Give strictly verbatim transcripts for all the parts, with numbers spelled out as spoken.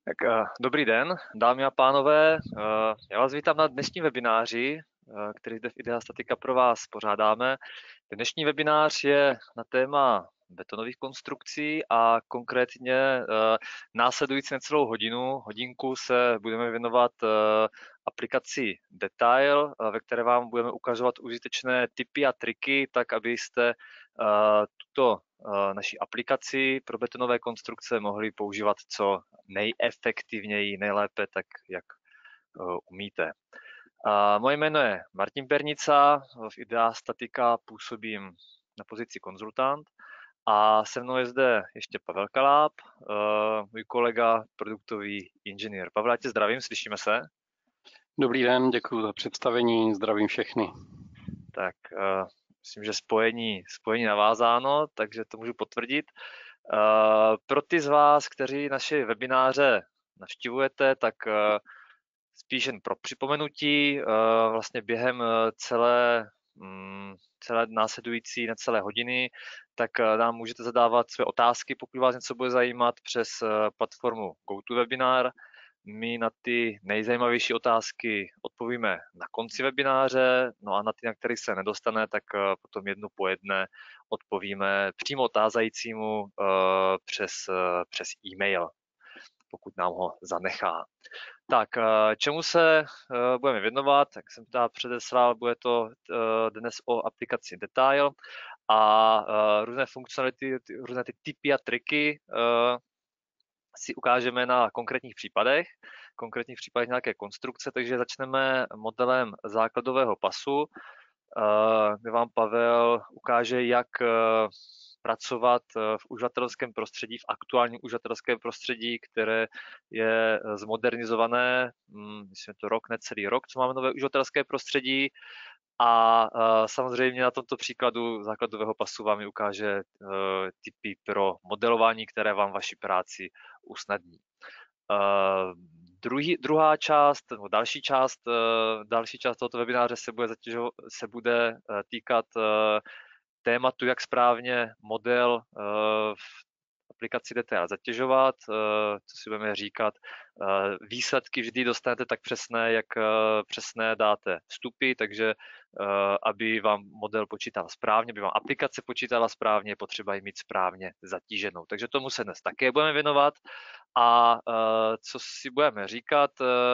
Tak, eh, dobrý den, dámy a pánové. Eh, Já vás vítám na dnešním webináři, eh, který zde v Ideastatika pro vás pořádáme. Dnešní webinář je na téma betonových konstrukcí a konkrétně eh, následující necelou hodinu, hodinku se budeme věnovat eh, aplikaci Detail, eh, ve které vám budeme ukazovat užitečné tipy a triky, tak abyste eh, tuto eh, naší aplikaci pro betonové konstrukce mohli používat co nejefektivněji, nejlépe, tak jak uh, umíte. A moje jméno je Martin Pernica, v Ideastatika působím na pozici konzultant a se mnou je zde ještě Pavel Kaláb, uh, můj kolega, produktový inženýr. Pavel, já tě zdravím, slyšíme se? Dobrý den, děkuji za představení, zdravím všechny. Tak uh, myslím, že spojení, spojení navázáno, takže to můžu potvrdit. Uh, pro ty z vás, kteří naše webináře navštěvujete, tak uh, spíš jen pro připomenutí, vlastně během celé, celé následující necelé hodiny, tak nám můžete zadávat své otázky, pokud vás něco bude zajímat, přes platformu GoToWebinar. My na ty nejzajímavější otázky odpovíme na konci webináře, no a na ty, na které se nedostane, tak potom jednu po jedné odpovíme přímo otázajícímu přes, přes e-mail, pokud nám ho zanechá. Tak, čemu se budeme věnovat, jak jsem teda předeslal, bude to dnes o aplikaci Detail a různé funkcionality, různé ty tipy a triky si ukážeme na konkrétních případech, konkrétních případech nějaké konstrukce, takže začneme modelem základového pasu, kde vám Pavel ukáže, jak pracovat v uživatelském prostředí, v aktuálním uživatelském prostředí, které je zmodernizované, myslím, to rok, necelý rok, co máme nové uživatelské prostředí. A samozřejmě na tomto příkladu základového pasu vám ukáže tipy pro modelování, které vám vaši práci usnadní. Druhý, druhá část, nebo další část, další část tohoto webináře se bude, zatěžo, se bude týkat tématu, jak správně model v aplikaci Detail zatěžovat, co si budeme říkat. Výsledky vždy dostanete tak přesné, jak přesné dáte vstupy, takže aby vám model počítal správně, aby vám aplikace počítala správně, je potřeba ji mít správně zatíženou. Takže tomu se dnes také budeme věnovat. A co si budeme říkat,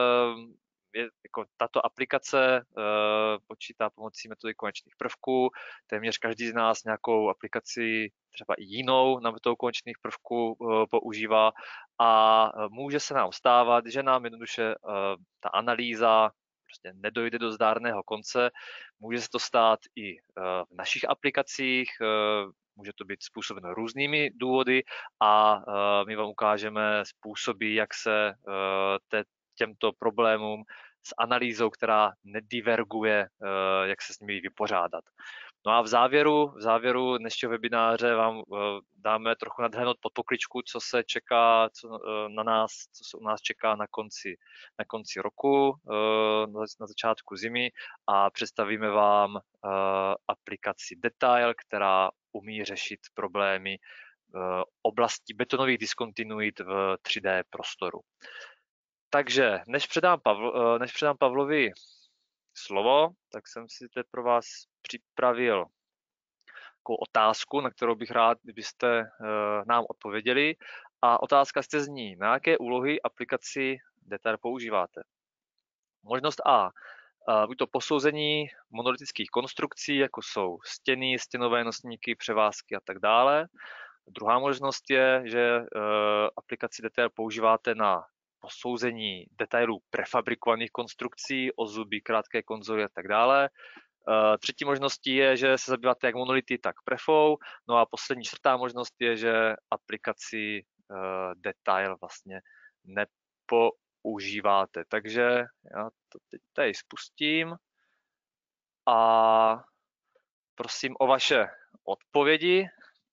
je, jako tato aplikace uh, počítá pomocí metody konečných prvků. Téměř každý z nás nějakou aplikaci, třeba i jinou, na metodu konečných prvků uh, používá a uh, může se nám stávat, že nám jednoduše uh, ta analýza prostě nedojde do zdárného konce. Může se to stát i uh, v našich aplikacích, uh, může to být způsobeno různými důvody a uh, my vám ukážeme způsoby, jak se uh, te, těmto problémům s analýzou, která nediverguje, jak se s nimi vypořádat. No a v závěru, v závěru dnešního webináře vám dáme trochu nadhlédnout pod pokličku, co se čeká co na nás, co se u nás čeká na konci, na konci roku, na začátku zimy a představíme vám aplikaci Detail, která umí řešit problémy oblasti betonových diskontinuit v tři dé prostoru. Takže než předám, Pavlo, než předám Pavlovi slovo, tak jsem si teď pro vás připravil takovou otázku, na kterou bych rád, kdybyste nám odpověděli. A otázka se zní, na jaké úlohy aplikaci Detail používáte? Možnost A. Buď to posouzení monolitických konstrukcí, jako jsou stěny, stěnové nosníky, převázky a tak dále. Druhá možnost je, že aplikaci Detail používáte na posouzení detailů prefabrikovaných konstrukcí, ozuby, krátké konzoly a tak dále. Třetí možností je, že se zabýváte jak monolity, tak prefou. No a poslední čtvrtá možnost je, že aplikaci Detail vlastně nepoužíváte. Takže já to teď tady spustím a prosím o vaše odpovědi.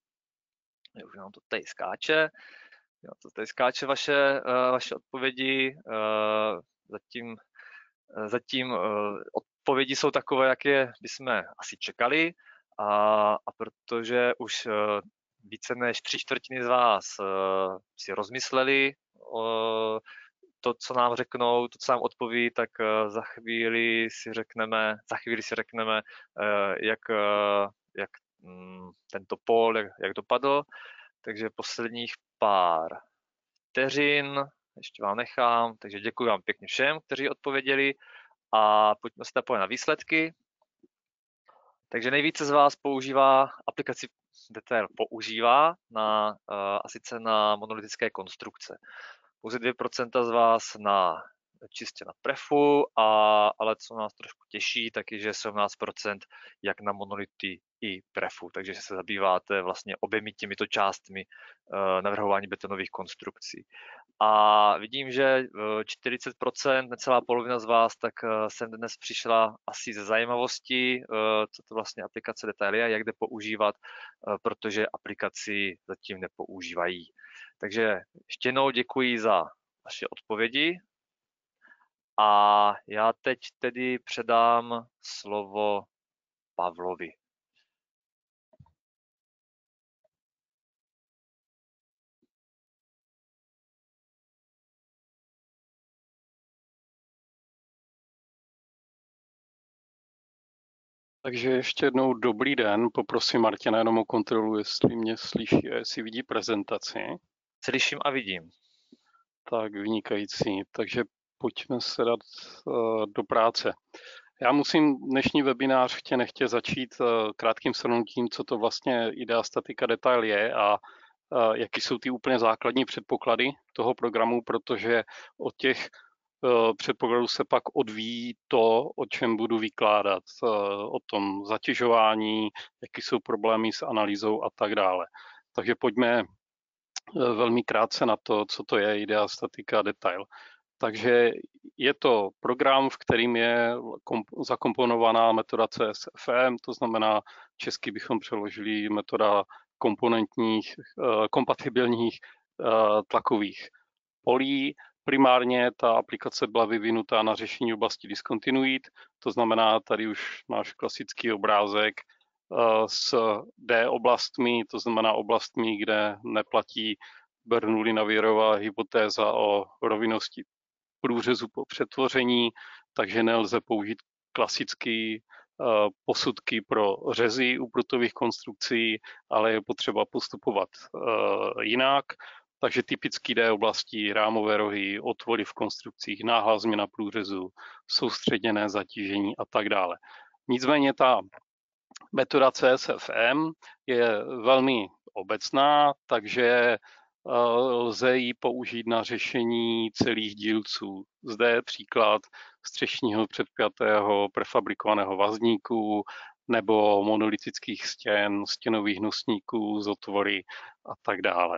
Už nám to tady skáče. Jo, to tady skáče vaše, vaše odpovědi. Zatím, zatím odpovědi jsou takové, jak je bychom asi čekali. A, a protože už více než tři čtvrtiny z vás si rozmysleli to, co nám řeknou, to, co nám odpoví, tak za chvíli si řekneme, za chvíli si řekneme, jak, jak tento pól, jak, jak dopadl. Takže posledních pár vteřin, ještě vám nechám, takže děkuji vám pěkně všem, kteří odpověděli a pojďme se podívat na výsledky. Takže nejvíce z vás používá aplikaci Detail používá na, a sice na monolitické konstrukce. Pouze dvě procenta z vás na čistě na prefu, a, ale co nás trošku těší, tak je, že sedmnáct procent jak na monolity i prefu, takže se zabýváte vlastně oběmi těmito částmi uh, navrhování betonových konstrukcí. A vidím, že čtyřicet procent, necelá polovina z vás, tak jsem dnes přišla asi ze zajímavosti, co to vlastně aplikace Detail je a jak jde používat, protože aplikaci zatím nepoužívají. Takže ještě jednou děkuji za vaše odpovědi a já teď tedy předám slovo Pavlovi. Takže ještě jednou dobrý den, poprosím Martina jenom o kontrolu, jestli mě slyší a jestli vidí prezentaci. Slyším a vidím. Tak vynikající, takže pojďme se dát uh, do práce. Já musím dnešní webinář chtě nechtě začít uh, krátkým shrnutím, co to vlastně Idea Statica Detail je a uh, jaký jsou ty úplně základní předpoklady toho programu, protože od těch předpokladu se pak odvíjí to, o čem budu vykládat, o tom zatěžování, jaký jsou problémy s analýzou a tak dále. Takže pojďme velmi krátce na to, co to je Idea Statica Detail. Takže je to program, v kterým je zakomponovaná metoda C S F M, to znamená, česky bychom přeložili metoda komponentních, kompatibilních tlakových polí. Primárně ta aplikace byla vyvinutá na řešení oblasti diskontinuit, to znamená tady už náš klasický obrázek s D oblastmi, to znamená oblastmi, kde neplatí Bernoullinova hypotéza o rovinosti průřezu po přetvoření, takže nelze použít klasické posudky pro řezy u prutových konstrukcí, ale je potřeba postupovat jinak. Takže typický D oblasti, rámové rohy, otvory v konstrukcích, náhlá změna průřezu, soustředěné zatížení a tak dále. Nicméně ta metoda C S F M je velmi obecná, takže lze ji použít na řešení celých dílců. Zde je příklad střešního předpjatého prefabrikovaného vazníku nebo monolitických stěn, stěnových nosníků z otvory a tak dále.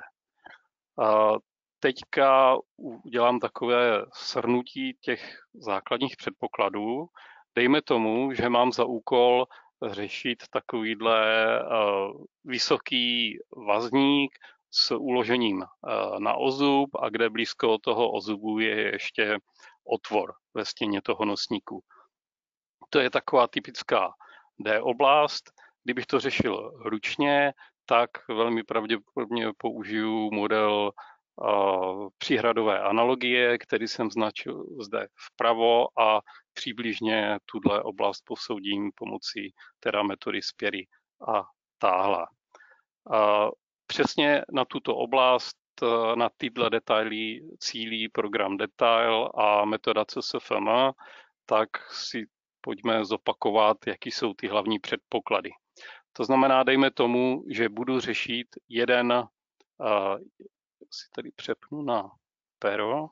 Teďka udělám takové shrnutí těch základních předpokladů. Dejme tomu, že mám za úkol řešit takovýhle vysoký vazník s uložením na ozub a kde blízko toho ozubu je ještě otvor ve stěně toho nosníku. To je taková typická D oblast. Kdybych to řešil ručně, tak velmi pravděpodobně použiju model uh, příhradové analogie, který jsem značil zde vpravo a přibližně tuhle oblast posoudím pomocí teda metody Spěry a Táhla. Uh, přesně na tuto oblast, na tyhle detaily cílí program Detail a metoda C S F M, tak si pojďme zopakovat, jaký jsou ty hlavní předpoklady. To znamená, dejme tomu, že budu řešit jeden, uh, si tady přepnu na pero.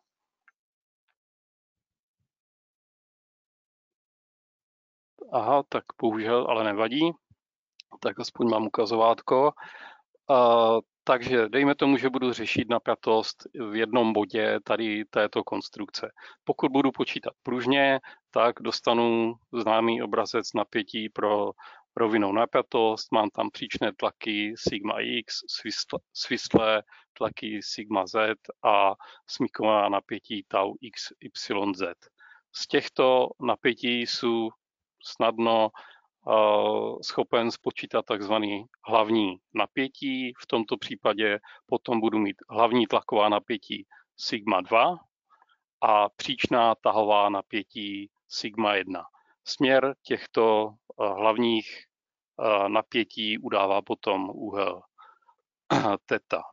Aha, tak bohužel, ale nevadí. Tak aspoň mám ukazovátko. Uh, takže dejme tomu, že budu řešit napjatost v jednom bodě tady této konstrukce. Pokud budu počítat pružně, tak dostanu známý obrazec napětí pro rovinou napjatost, mám tam příčné tlaky sigma x, svislé tlaky sigma z a smíkovaná napětí tau x, y, z. Z těchto napětí jsou snadno uh, schopen spočítat takzvaný hlavní napětí. V tomto případě potom budu mít hlavní tlaková napětí sigma dva a příčná tahová napětí sigma jedna. Směr těchto hlavních napětí udává potom úhel theta.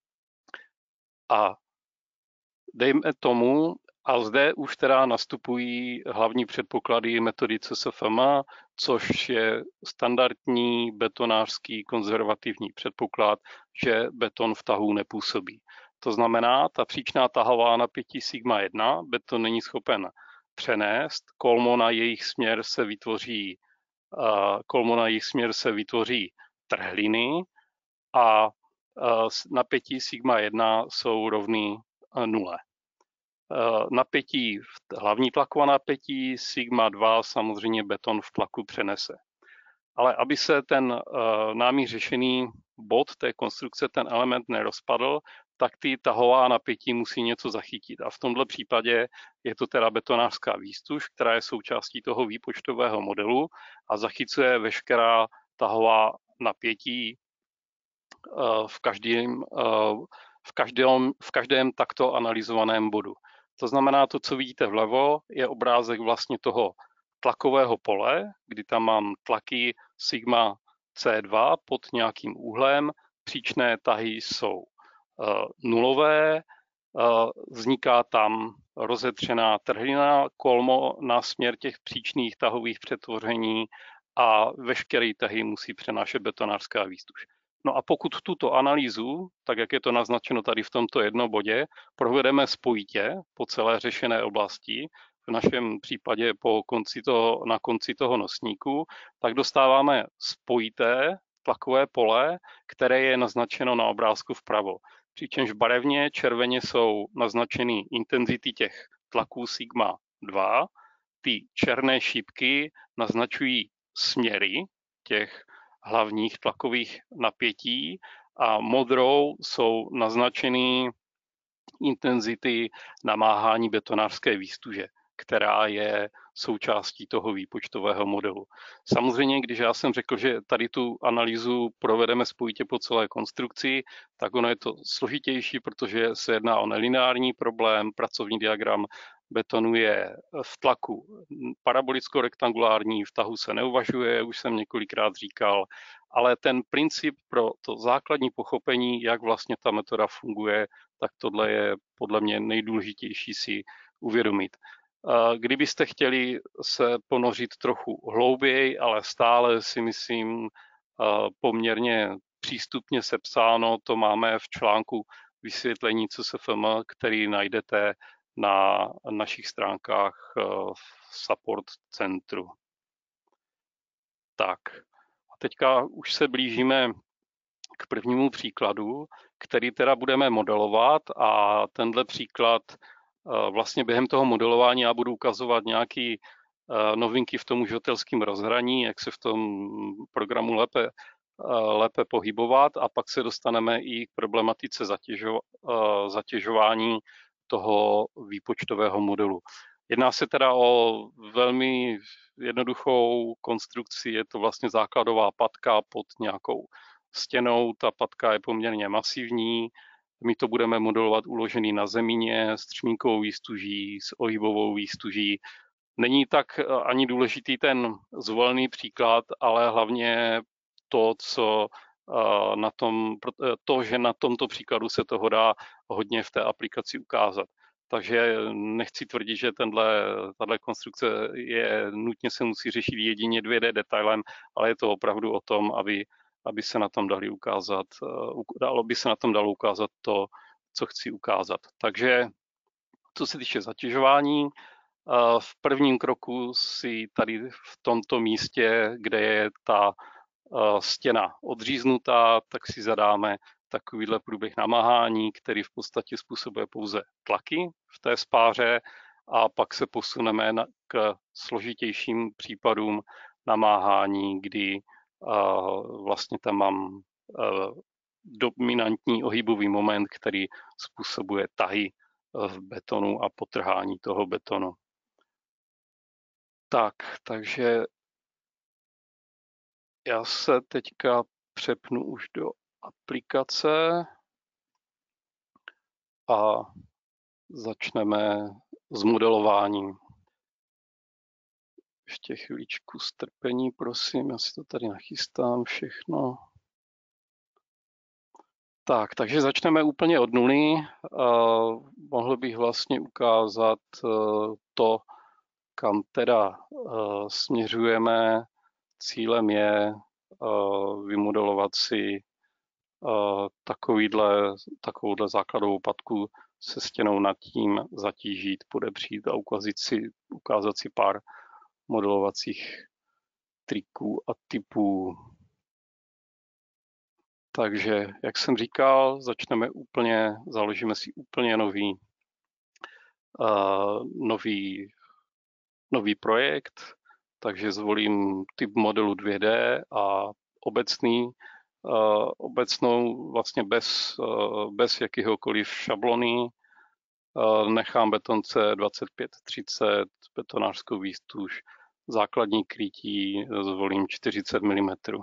A dejme tomu, a zde už teda nastupují hlavní předpoklady metody C S F M, což je standardní betonářský konzervativní předpoklad, že beton v tahu nepůsobí. To znamená, ta příčná tahová napětí sigma jedna beton není schopen přenést, kolmo na jejich směr se vytvoří, kolmo na jejich směr se vytvoří trhliny a napětí sigma jedna jsou rovný nule. Napětí, hlavní tlaková napětí sigma dva samozřejmě beton v tlaku přenese. Ale aby se ten námi řešený bod té konstrukce, ten element nerozpadl, tak ty tahová napětí musí něco zachytit. A v tomto případě je to teda betonářská výstuž, která je součástí toho výpočtového modelu a zachycuje veškerá tahová napětí v každém, v každém, v každém takto analyzovaném bodu. To znamená, to, co vidíte vlevo, je obrázek vlastně toho tlakového pole, kdy tam mám tlaky sigma C dva pod nějakým úhlem, příčné tahy jsou uh, nulové, uh, vzniká tam rozetřená trhlina, kolmo na směr těch příčných tahových přetvoření a veškeré tahy musí přenášet betonářská výstuž. No a pokud tuto analýzu, tak jak je to naznačeno tady v tomto jednom bodě, provedeme spojitě po celé řešené oblasti, v našem případě po konci toho, na konci toho nosníku, tak dostáváme spojité tlakové pole, které je naznačeno na obrázku vpravo. Přičemž barevně červeně jsou naznačeny intenzity těch tlaků sigma dva, ty černé šípky naznačují směry těch hlavních tlakových napětí a modrou jsou naznačeny intenzity namáhání betonářské výstuže, která je součástí toho výpočtového modelu. Samozřejmě, když já jsem řekl, že tady tu analýzu provedeme spojitě po celé konstrukci, tak ono je to složitější, protože se jedná o nelineární problém, pracovní diagram betonu je v tlaku parabolicko-rektangulární, v tahu se neuvažuje, už jsem několikrát říkal, ale ten princip pro to základní pochopení, jak vlastně ta metoda funguje, tak tohle je podle mě nejdůležitější si uvědomit. Kdybyste chtěli se ponořit trochu hlouběji, ale stále si myslím poměrně přístupně sepsáno, to máme v článku vysvětlení C S F M, který najdete na našich stránkách v support centru. Tak, a teďka už se blížíme k prvnímu příkladu, který teda budeme modelovat a tenhle příklad vlastně během toho modelování já budu ukazovat nějaké novinky v tom uživatelském rozhraní, jak se v tom programu lépe, lépe pohybovat a pak se dostaneme i k problematice zatěžo, zatěžování toho výpočtového modelu. Jedná se teda o velmi jednoduchou konstrukci, je to vlastně základová patka pod nějakou stěnou, ta patka je poměrně masivní, my to budeme modelovat uložený na zemině s třmínkovou výstuží, s ohybovou výstuží. Není tak ani důležitý ten zvolený příklad, ale hlavně to, co na tom, to, že na tomto příkladu se toho dá hodně v té aplikaci ukázat. Takže nechci tvrdit, že tenhle, tato konstrukce je nutně se musí řešit jedině dvě dé detailem, ale je to opravdu o tom, aby, aby se na tom dali ukázat, dalo by se na tom dalo ukázat to, co chci ukázat. Takže co se týče zatěžování, v prvním kroku si tady v tomto místě, kde je ta stěna odříznutá, tak si zadáme takovýhle průběh namáhání, který v podstatě způsobuje pouze tlaky v té spáře a pak se posuneme na, k složitějším případům namáhání, kdy uh, vlastně tam mám uh, dominantní ohybový moment, který způsobuje tahy v betonu a potrhání toho betonu. Tak, takže já se teďka přepnu už do aplikace a začneme s modelováním. Ještě chvíličku strpení, prosím, já si to tady nachystám všechno. Tak, takže začneme úplně od nuly. Uh, mohl bych vlastně ukázat uh, to, kam teda uh, směřujeme. Cílem je uh, vymodelovat si uh, takovýhle, takovouhle základovou patku se stěnou nad tím, zatížit, podepřít a ukázat si, ukázat si pár modelovacích triků a typů. Takže, jak jsem říkal, začneme úplně, založíme si úplně nový, uh, nový, nový projekt, takže zvolím typ modelu dvě dé a obecný, uh, obecnou vlastně bez, uh, bez jakéhokoliv šablony. Uh, nechám betonce dvacet pět třicet, betonářskou výstuž, základní krytí zvolím čtyřicet milimetrů.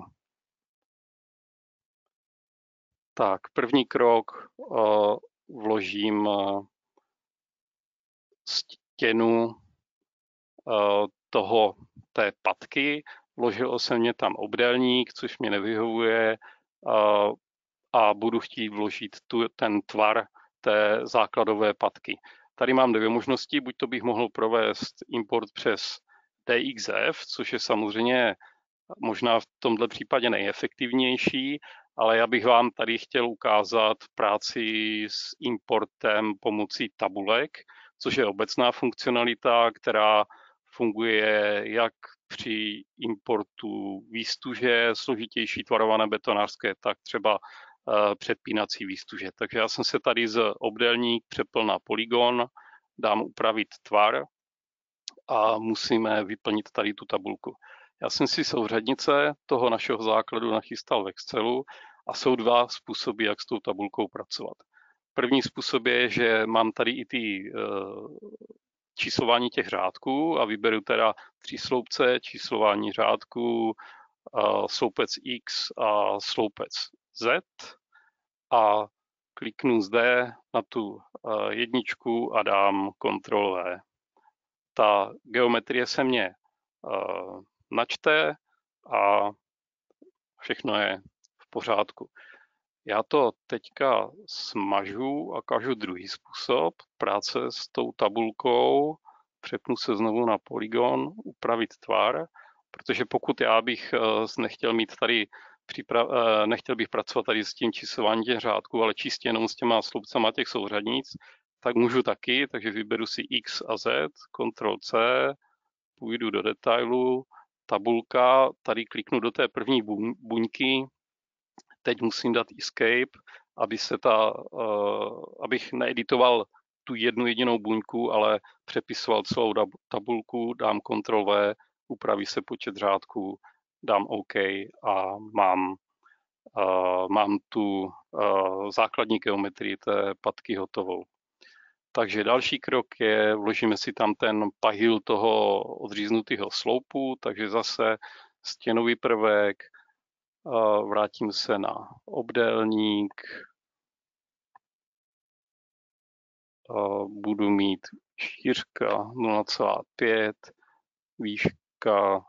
Tak, první krok, uh, vložím uh, stěnu uh, toho, té patky, vložil jsem mě tam obdélník, což mě nevyhovuje uh, a budu chtít vložit tu, ten tvar té základové patky. Tady mám dvě možnosti, buď to bych mohl provést import přes D X F, což je samozřejmě možná v tomto případě nejefektivnější, ale já bych vám tady chtěl ukázat práci s importem pomocí tabulek, což je obecná funkcionalita, která funguje jak při importu výstuže, složitější tvarované betonářské, tak třeba uh, předpínací výstuže. Takže já jsem se tady z obdélník přepl na polygon, dám upravit tvar a musíme vyplnit tady tu tabulku. Já jsem si souřadnice toho našeho základu nachystal v Excelu a jsou dva způsoby, jak s tou tabulkou pracovat. První způsob je, že mám tady i ty uh, číslování těch řádků a vyberu teda tři sloupce, číslování řádků, uh, sloupec X a sloupec Z a kliknu zde na tu uh, jedničku a dám Ctrl V. Ta geometrie se mě uh, načte a všechno je v pořádku. Já to teďka smažu a ukážu druhý způsob práce s tou tabulkou. Přepnu se znovu na polygon, upravit tvar, protože pokud já bych nechtěl mít tady Připra- nechtěl bych pracovat tady s tím číslováním těch řádků, ale čistě jenom s těma sloupcama těch souřadnic, tak můžu taky, takže vyberu si X a Z, Ctrl C, půjdu do detailu, tabulka, tady kliknu do té první buňky, teď musím dát Escape, aby se ta, uh, abych needitoval tu jednu jedinou buňku, ale přepisoval celou tabulku, dám Ctrl V, upraví se počet řádků, dám OK a mám, uh, mám tu uh, základní geometrii té patky hotovou. Takže další krok je, vložíme si tam ten pahýl toho odříznutého sloupu, takže zase stěnový prvek, uh, vrátím se na obdélník, uh, budu mít šířka nula celá pět, výška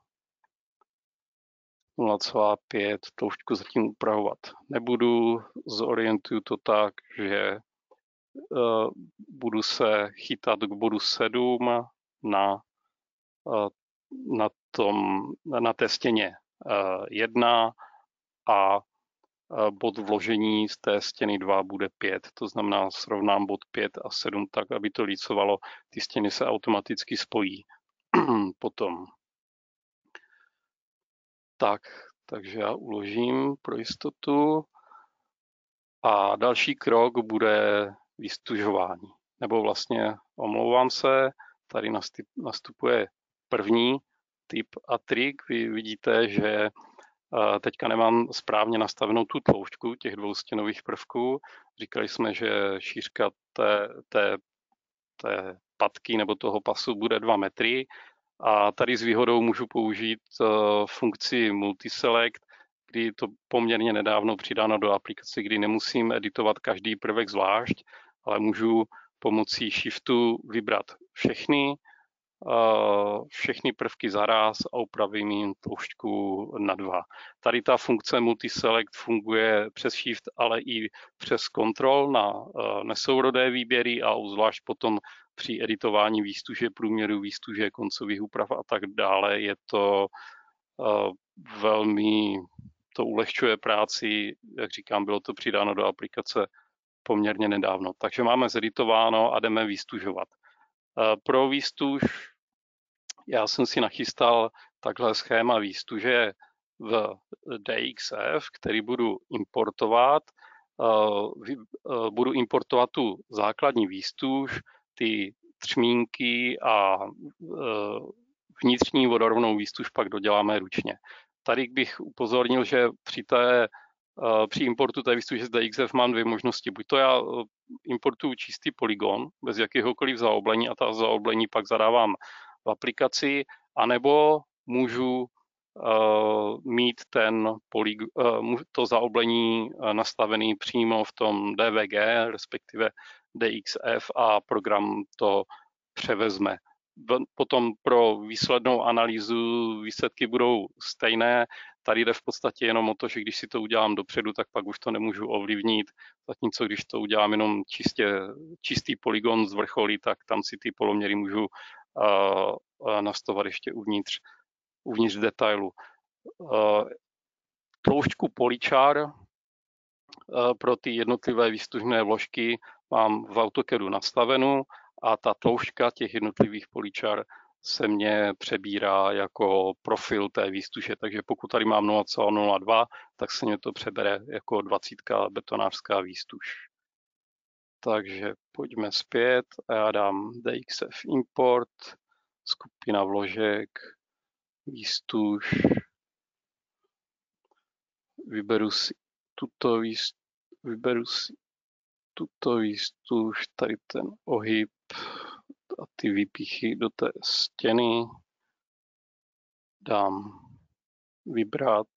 nula celá pět, tloušťku zatím upravovat nebudu, zorientuju to tak, že uh, budu se chytat k bodu sedm na, uh, na, tom, na té stěně uh, jedna a uh, bod vložení z té stěny dva bude pět, to znamená srovnám bod pět a sedm tak, aby to lícovalo, ty stěny se automaticky spojí potom. Tak, takže já uložím pro jistotu a další krok bude vystužování. Nebo vlastně, omlouvám se, tady nastupuje první typ a trik. Vy vidíte, že teďka nemám správně nastavenou tu tloušťku těch dvou stěnových prvků. Říkali jsme, že šířka té, té, té patky nebo toho pasu bude dva metry. A tady s výhodou můžu použít uh, funkci Multiselect, kdy to poměrně nedávno přidáno do aplikace, kdy nemusím editovat každý prvek zvlášť, ale můžu pomocí shiftu vybrat všechny, všechny prvky zaráz a upravím jim tloušťku na dva. Tady ta funkce multiselect funguje přes shift, ale i přes control na nesourodé výběry a zvlášť potom při editování výstuže, průměru výstuže, koncových úprav a tak dále. Je to velmi, to ulehčuje práci, jak říkám, bylo to přidáno do aplikace poměrně nedávno. Takže máme zeditováno a jdeme výstužovat. Pro výstuž já jsem si nachystal takhle schéma výstuže v D X F, který budu importovat. Budu importovat tu základní výstuž, ty třmínky a vnitřní vodorovnou výstuž pak doděláme ručně. Tady bych upozornil, že při, té, při importu té výstuže z D X F mám dvě možnosti. Buď to já importuju čistý polygon bez jakéhokoliv zaoblení a ta zaoblení pak zadávám v aplikaci, anebo můžu uh, mít ten polyg, uh, to zaoblení nastavený přímo v tom D V G, respektive D X F a program to převezme. Potom pro výslednou analýzu výsledky budou stejné. Tady jde v podstatě jenom o to, že když si to udělám dopředu, tak pak už to nemůžu ovlivnit. Zatímco když to udělám jenom čistě, čistý polygon z vrcholí, tak tam si ty poloměry můžu uh, nastavovat ještě uvnitř, uvnitř detailu. Uh, tloušťku polychar uh, pro ty jednotlivé výstužné vložky mám v AutoCADu nastavenou a ta tloušťka těch jednotlivých polychar se mě přebírá jako profil té výstuže. Takže pokud tady mám nula celá nula dva, tak se mě to přebere jako dvacítka betonářská výstuž. Takže pojďme zpět a já dám D X F import, skupina vložek, výstuž, vyberu si tuto výstuž, vyberu si tuto výstuž, tady ten ohyb a ty výpichy do té stěny, dám vybrat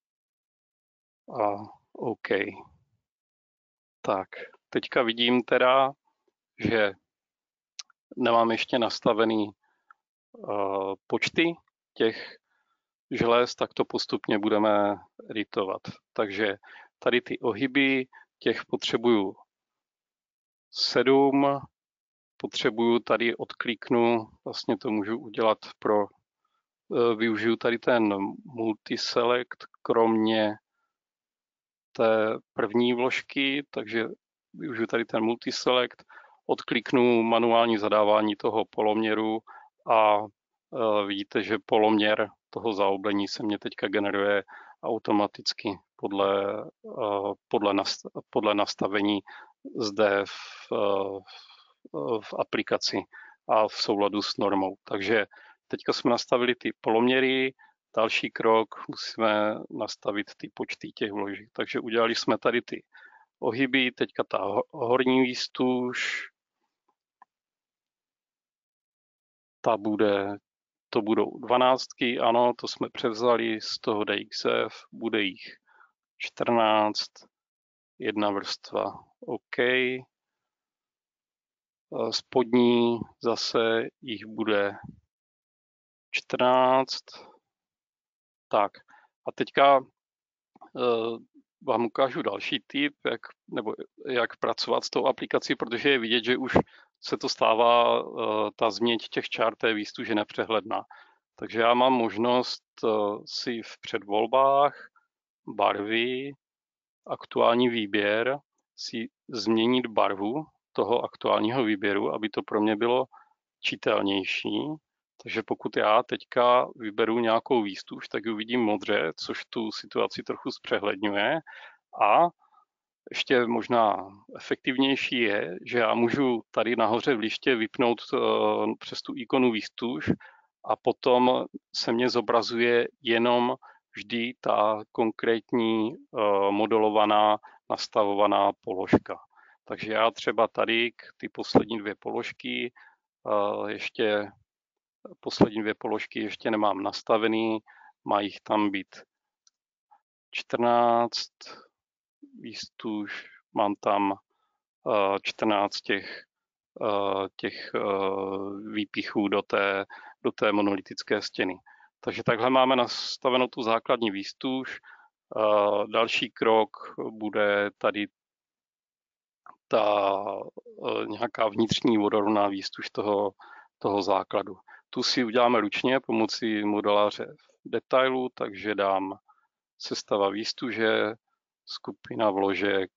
a OK. Tak, teďka vidím teda, že nemám ještě nastavený uh, počty těch želez, tak to postupně budeme editovat. Takže tady ty ohyby, těch potřebuju sedm, potřebuju tady odkliknu, vlastně to můžu udělat pro, využiju tady ten multiselect, kromě té první vložky, takže využiju tady ten multiselect, odkliknu manuální zadávání toho poloměru a vidíte, že poloměr toho zaoblení se mě teďka generuje automaticky podle, podle, podle nastavení zde v, v aplikaci a v souladu s normou. Takže teďka jsme nastavili ty poloměry, další krok musíme nastavit ty počty těch vložek. Takže udělali jsme tady ty ohyby, teďka ta horní výstuž, ta bude, to budou dvanáctky, ano, to jsme převzali z toho D X F, bude jich čtrnáct, jedna vrstva, OK. Spodní zase jich bude čtrnáct. Tak a teďka uh, vám ukážu další tip, jak, nebo jak pracovat s tou aplikací, protože je vidět, že už se to stává, uh, ta změť těch čár té výstuže nepřehledná. Takže já mám možnost uh, si v předvolbách barvy, aktuální výběr, si změnit barvu toho aktuálního výběru, aby to pro mě bylo čitelnější. Takže pokud já teďka vyberu nějakou výstuž, tak ji uvidím modře, což tu situaci trochu zpřehledňuje. A ještě možná efektivnější je, že já můžu tady nahoře v liště vypnout uh, přes tu ikonu výstuž a potom se mě zobrazuje jenom vždy ta konkrétní uh, modelovaná, nastavovaná položka. Takže já třeba tady ty poslední dvě položky uh, ještě poslední dvě položky ještě nemám nastavený, má jich tam být čtrnáct výstuž, mám tam čtrnáct těch těch výpichů do té, do té monolitické stěny. Takže takhle máme nastavenou tu základní výstuž. Další krok bude tady ta nějaká vnitřní vodorovná výstuž toho, toho základu. Tu si uděláme ručně pomocí modeláře v detailu, takže dám sestava výstuže, skupina vložek,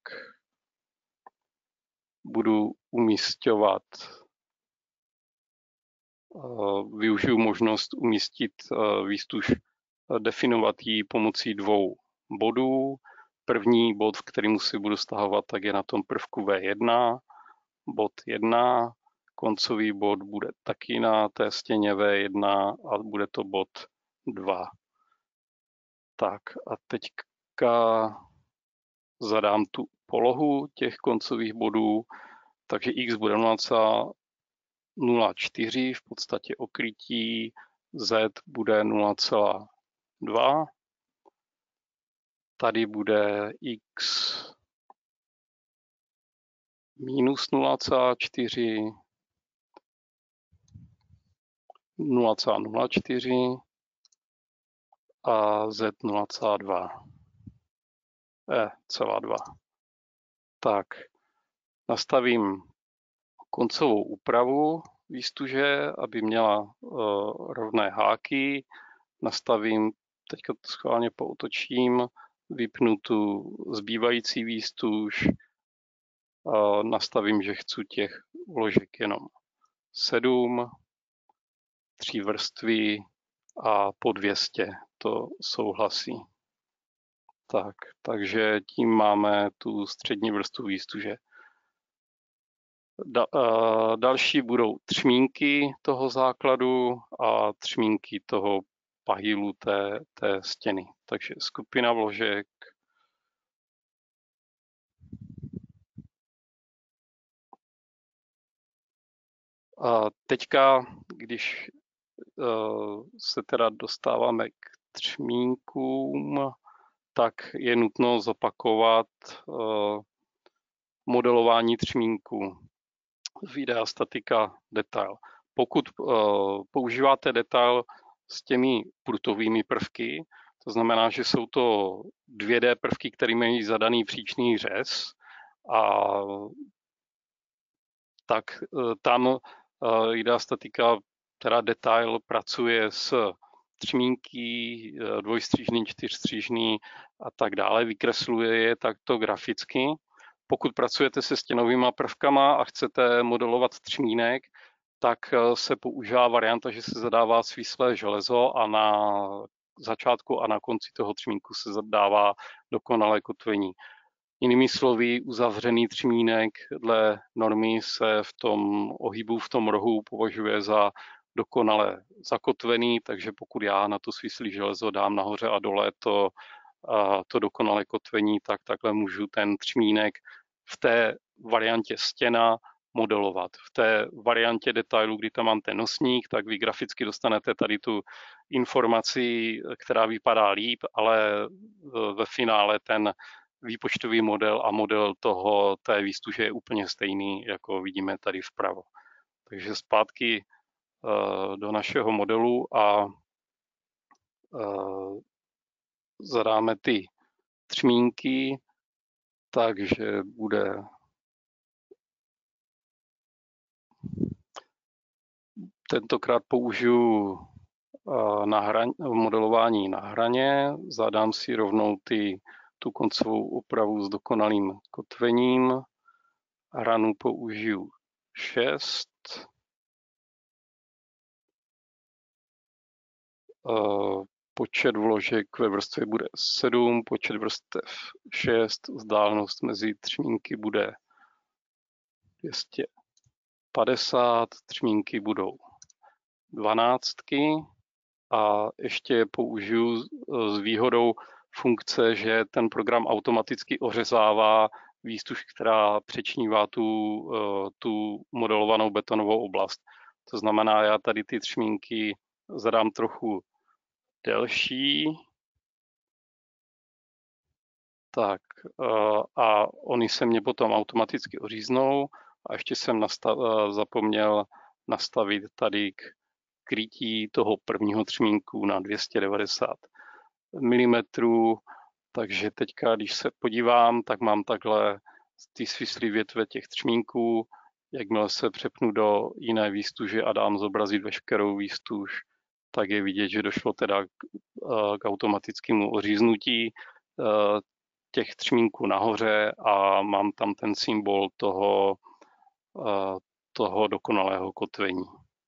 budu umísťovat, využiju možnost umístit výstuž, definovat ji pomocí dvou bodů. První bod, v kterém si budu stahovat, tak je na tom prvku V jedna, bod jedna, koncový bod bude taky na té stěně V jedna a bude to bod dva. Tak a teďka zadám tu polohu těch koncových bodů, takže x bude nula celá nula čtyři, v podstatě okrytí, z bude nula celá dva, tady bude x minus nula celá čtyři, nula celá nula čtyři a z nula celá dva. E celá dva. Tak, nastavím koncovou úpravu výstuže, aby měla uh, rovné háky. Nastavím, teďka to schválně pootočím, vypnu tu zbývající výstuž, uh, nastavím, že chci těch vložek jenom sedm, tři vrstvy a po dvě stě, to souhlasí. Tak, takže tím máme tu střední vrstvu výstuže. Da, uh, další budou třmínky toho základu a třmínky toho pahýlu té, té stěny. Takže skupina vložek. A teďka, když uh, se teda dostáváme k třmínkům, tak je nutno zopakovat uh, modelování třmínků v Ideastatika detail. Pokud uh, používáte detail s těmi prutovými prvky, to znamená, že jsou to dvě dé prvky, které mají zadaný příčný řez, a tak uh, tam uh, Ideastatika, teda detail, pracuje s třmínky, dvojstřížný, čtyřstřížný a tak dále, vykresluje je takto graficky. Pokud pracujete se stěnovými prvkama a chcete modelovat třmínek, tak se používá varianta, že se zadává svislé železo a na začátku a na konci toho třmínku se zadává dokonalé kotvení. Jinými slovy, uzavřený třmínek dle normy se v tom ohybu, v tom rohu považuje za dokonale zakotvený, takže pokud já na to svislý železo dám nahoře a dole to, to dokonalé kotvení, tak takhle můžu ten třmínek v té variantě stěna modelovat. V té variantě detailu, kdy tam mám ten nosník, tak vy graficky dostanete tady tu informaci, která vypadá líp, ale ve finále ten výpočtový model a model toho, té výstuže je úplně stejný, jako vidíme tady vpravo. Takže zpátky uh, do našeho modelu a uh, zadáme ty třmínky, takže bude tentokrát použiju uh, na hraň, modelování na hraně, zadám si rovnou ty, tu koncovou opravu s dokonalým kotvením, hranu použiju šest, uh, počet vložek ve vrstvě bude sedm, počet vrstev šest, vzdálenost mezi třmínky bude dvě stě padesát, třmínky budou dvanáctky a ještě použiju s výhodou funkce, že ten program automaticky ořezává výstuž, která přečnívá tu, tu modelovanou betonovou oblast. To znamená, já tady ty třmínky zadám trochu delší. Tak a oni se mě potom automaticky oříznou. A ještě jsem nastav, zapomněl nastavit tady k krytí toho prvního třmínku na dvě stě devadesát milimetrů, takže teďka, když se podívám, tak mám takhle ty svislé větve těch třmínků. Jakmile se přepnu do jiné výstuže a dám zobrazit veškerou výstuž, tak je vidět, že došlo teda k, k automatickému oříznutí těch třmínků nahoře a mám tam ten symbol toho, toho dokonalého kotvení.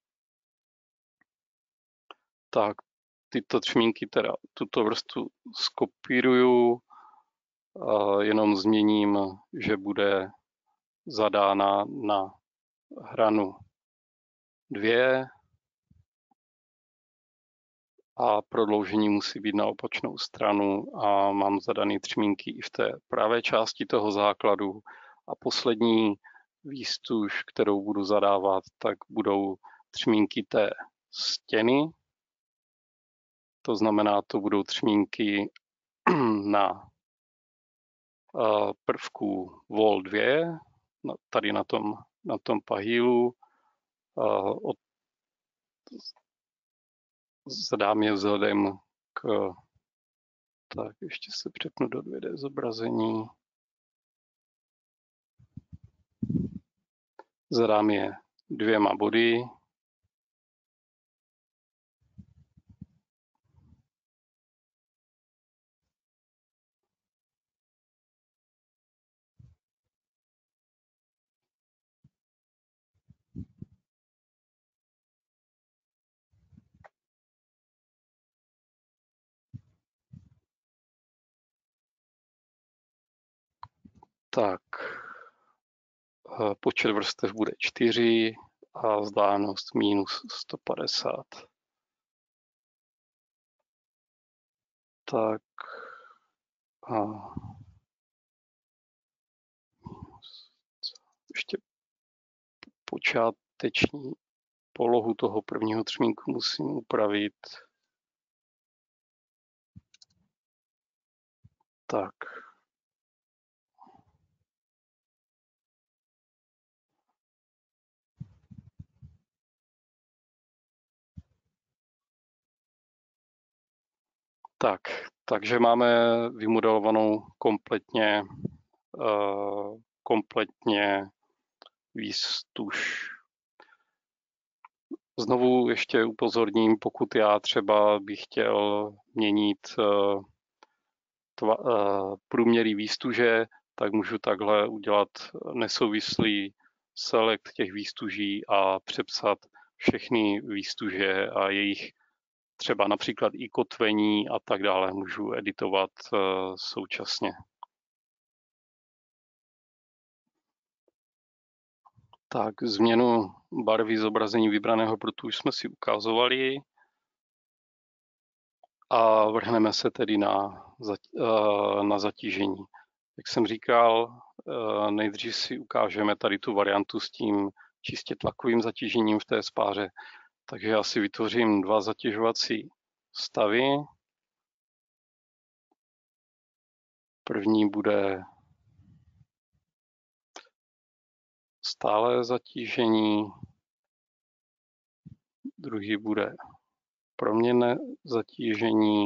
Tak tyto třmínky, teda tuto vrstvu skopíruju, jenom změním, že bude zadána na hranu dvě a prodloužení musí být na opačnou stranu a mám zadaný třmínky i v té pravé části toho základu. A poslední výstuž, kterou budu zadávat, tak budou třmínky té stěny. To znamená, to budou třmínky na prvku Wall dva, tady na tom, na tom pahýlu. Od, zadám je vzhledem k... Tak, ještě se přepnu do dvě dé zobrazení. Zadám je dvěma body. Tak, počet vrstev bude čtyři a vzdálenost minus sto padesát. Tak a ještě počáteční polohu toho prvního třmínku musím upravit. Tak. Tak, takže máme vymodelovanou kompletně, uh, kompletně výstuž. Znovu ještě upozorním, pokud já třeba bych chtěl měnit uh, tva, uh, průměry výstuže, tak můžu takhle udělat nesouvislý select těch výstuží a přepsat všechny výstuže a jejich třeba například i kotvení a tak dále můžu editovat uh, současně. Tak, změnu barvy zobrazení vybraného prutu už jsme si ukazovali a vrhneme se tedy na, uh, na zatížení. Jak jsem říkal, uh, nejdřív si ukážeme tady tu variantu s tím čistě tlakovým zatížením v té spáře. Takže já si vytvořím dva zatěžovací stavy. První bude stálé zatížení, druhý bude proměnné zatížení.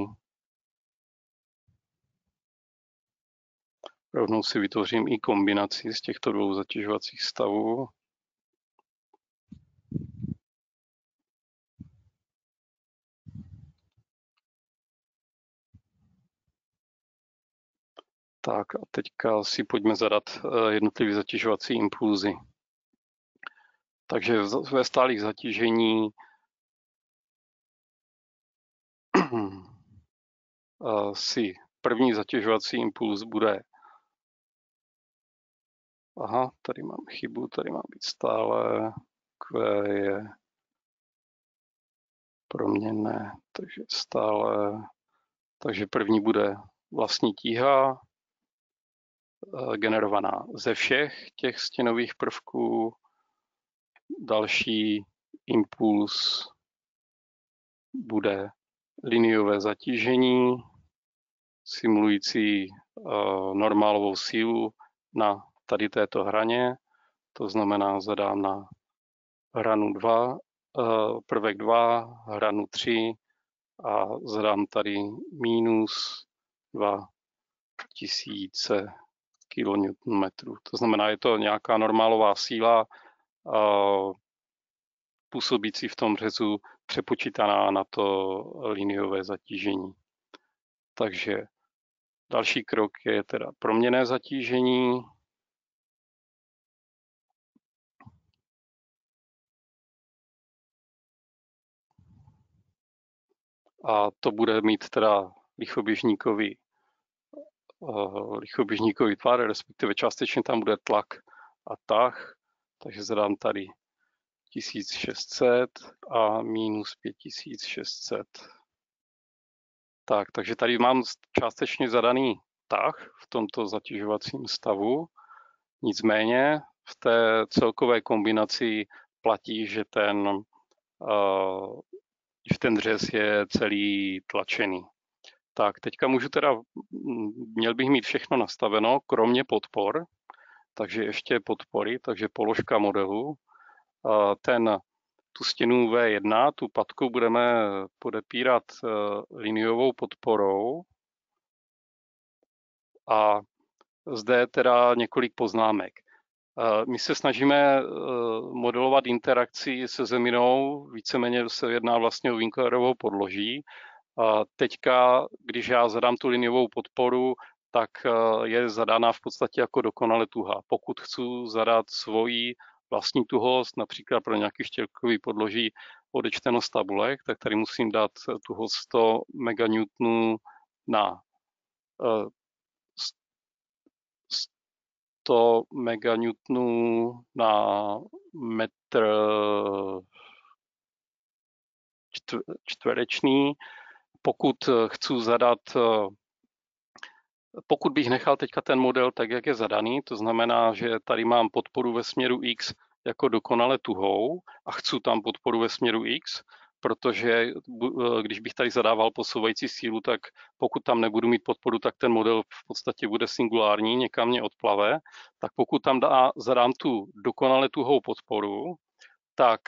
Rovnou si vytvořím i kombinaci z těchto dvou zatěžovacích stavů. Tak a teďka si pojďme zadat jednotlivé zatěžovací impulzy. Takže ve stálých zatížení si první zatěžovací impuls bude, aha, tady mám chybu, tady má být stále, Q je proměnné, takže stále, takže první bude vlastní tíha, generovaná ze všech těch stěnových prvků. Další impuls bude liniové zatížení, simulující uh, normálovou sílu na tady této hraně. To znamená, zadám na hranu dva, prvek dva, hranu tři a zadám tady minus dva tisíce kilonewtonmetrů. To znamená, je to nějaká normálová síla působící v tom řezu přepočítaná na to liniové zatížení. Takže další krok je teda proměnné zatížení. A to bude mít teda lichoběžníkový, uh, lichoběžníkový tvar, respektive částečně tam bude tlak a tah. Takže zadám tady tisíc šest set a minus pět tisíc šest set. Tak, takže tady mám částečně zadaný tah v tomto zatěžovacím stavu. Nicméně v té celkové kombinaci platí, že ten, uh, že ten řez je celý tlačený. Tak, teďka můžu teda, měl bych mít všechno nastaveno, kromě podpor, takže ještě podpory, takže položka modelu. Uh, ten, tu stěnu V jedna, tu patku budeme podepírat uh, liniovou podporou. A zde teda několik poznámek. My se snažíme modelovat interakci se zeminou, víceméně se jedná vlastně o Winklerovou podloží. Teďka, když já zadám tu liniovou podporu, tak je zadána v podstatě jako dokonale tuhá. Pokud chci zadat svoji vlastní tuhost, například pro nějaký štěrkový podloží odečteno z tabulek, tak tady musím dát tuhost sto meganewtonů na sto meganewtonů na metr čtvereční. Pokud chci zadat, pokud bych nechal teďka ten model tak, jak je zadaný, to znamená, že tady mám podporu ve směru X jako dokonale tuhou a chci tam podporu ve směru X, protože když bych tady zadával posouvající sílu, tak pokud tam nebudu mít podporu, tak ten model v podstatě bude singulární, někam mě odplave. Tak pokud tam dá, zadám tu dokonale tuhou podporu, tak,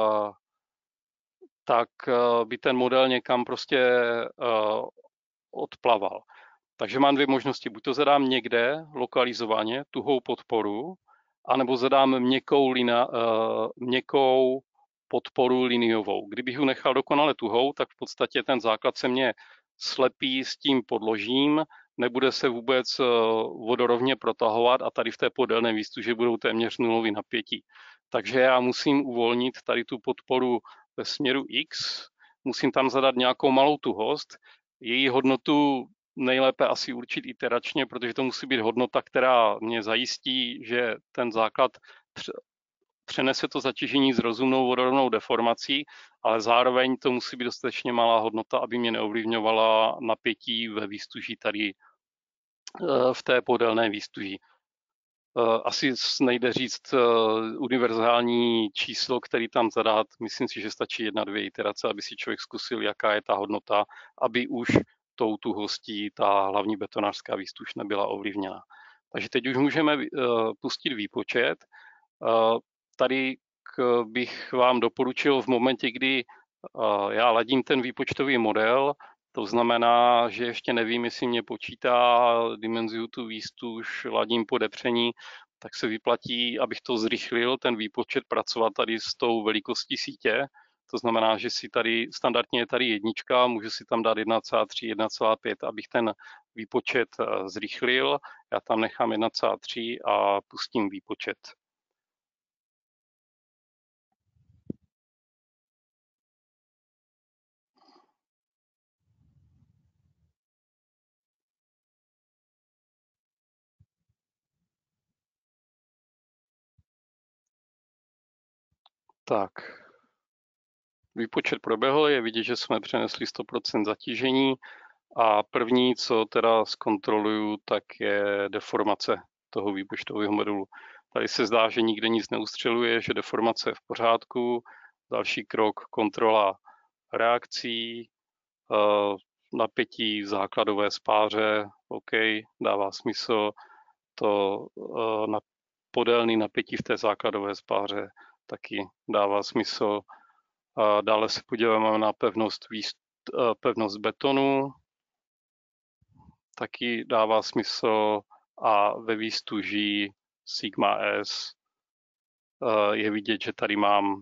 tak by ten model někam prostě odplaval. Takže mám dvě možnosti. Buď to zadám někde lokalizovaně, tuhou podporu, anebo zadám měkkou, lina, měkkou podporu liniovou. Kdybych ji nechal dokonale tuhou, tak v podstatě ten základ se mě slepí s tím podložím, nebude se vůbec vodorovně protahovat a tady v té podélné výstuže budou téměř nulový napětí. Takže já musím uvolnit tady tu podporu ve směru X, musím tam zadat nějakou malou tuhost, její hodnotu nejlépe asi určit iteračně, protože to musí být hodnota, která mě zajistí, že ten základ přenese to zatížení s rozumnou vodorovnou deformací, ale zároveň to musí být dostatečně malá hodnota, aby mě neovlivňovala napětí ve výstuží tady v té podélné výstuží. Asi nejde říct univerzální číslo, který tam zadat. Myslím si, že stačí jedna, dvě iterace, aby si člověk zkusil, jaká je ta hodnota, aby už tou tuhostí ta hlavní betonářská výstuž nebyla ovlivněna. Takže teď už můžeme pustit výpočet. Tady bych vám doporučil v momentě, kdy já ladím ten výpočtový model, to znamená, že ještě nevím, jestli mě počítá dimenziu tu výstuž, ladím podepření, tak se vyplatí, abych to zrychlil, ten výpočet, pracovat tady s tou velikostí sítě. To znamená, že si tady standardně je tady jednička, můžu si tam dát jedna celá tři, jedna celá pět, abych ten výpočet zrychlil. Já tam nechám jedna celá tři a pustím výpočet. Tak, výpočet proběhl, je vidět, že jsme přenesli sto procent zatížení a první, co teda zkontroluju, tak je deformace toho výpočtového modulu. Tady se zdá, že nikde nic neustřeluje, že deformace je v pořádku. Další krok, kontrola reakcí, napětí v základové spáře, OK, dává smysl to podélný napětí v té základové spáře taky dává smysl. Dále se podíváme na pevnost, výst, pevnost betonu, taky dává smysl, a ve výstuží sigma S je vidět, že tady mám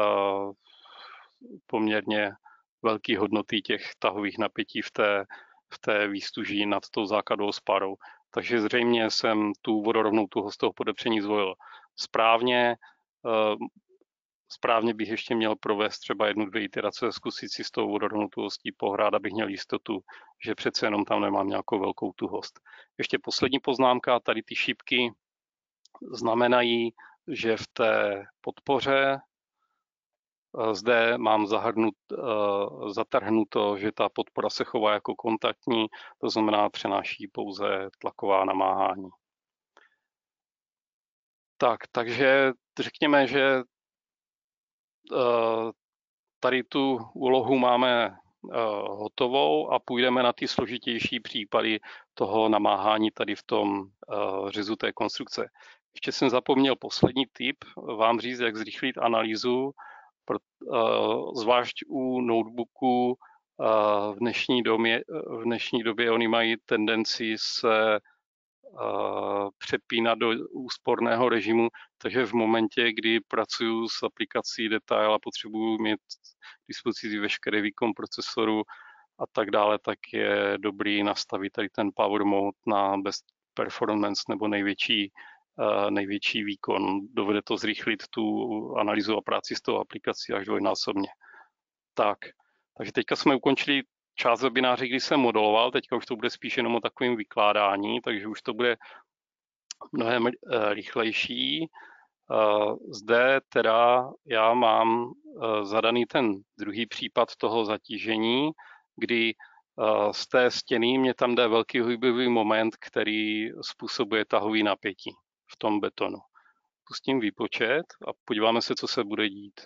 poměrně velké hodnoty těch tahových napětí v té, v té výstuží nad tou základovou spárou. Takže zřejmě jsem tu vodorovnou tuhost toho podepření zvolil správně. Správně bych ještě měl provést třeba jednu, dvě iterace, zkusit si s tou vodorovnou tuhostí pohrát, abych měl jistotu, že přece jenom tam nemám nějakou velkou tuhost. Ještě poslední poznámka, tady ty šipky znamenají, že v té podpoře zde mám zahrnut, zatrhnuto, že ta podpora se chová jako kontaktní, to znamená přenáší pouze tlaková namáhání. Tak, takže řekněme, že tady tu úlohu máme hotovou a půjdeme na ty složitější případy toho namáhání tady v tom řezu té konstrukce. Ještě jsem zapomněl poslední tip vám říct, jak zrychlit analýzu, zvlášť u notebooků v dnešní době, v dnešní době oni mají tendenci se přepínat do úsporného režimu, takže v momentě, kdy pracuji s aplikací Detail a potřebuji mít k dispozici veškerý výkon procesoru a tak dále, tak je dobrý nastavit tady ten Power Mode na best performance nebo největší, největší výkon. Dovede to zrychlit tu analýzu a práci s tou aplikací až dvojnásobně. Tak, takže teďka jsme ukončili část webináře, kdy jsem modeloval, teďka už to bude spíš jenom o takovém vykládání, takže už to bude mnohem rychlejší. Zde teda já mám zadaný ten druhý případ toho zatížení, kdy z té stěny mě tam jde velký hybový moment, který způsobuje tahový napětí v tom betonu. Pustím výpočet a podíváme se, co se bude dít.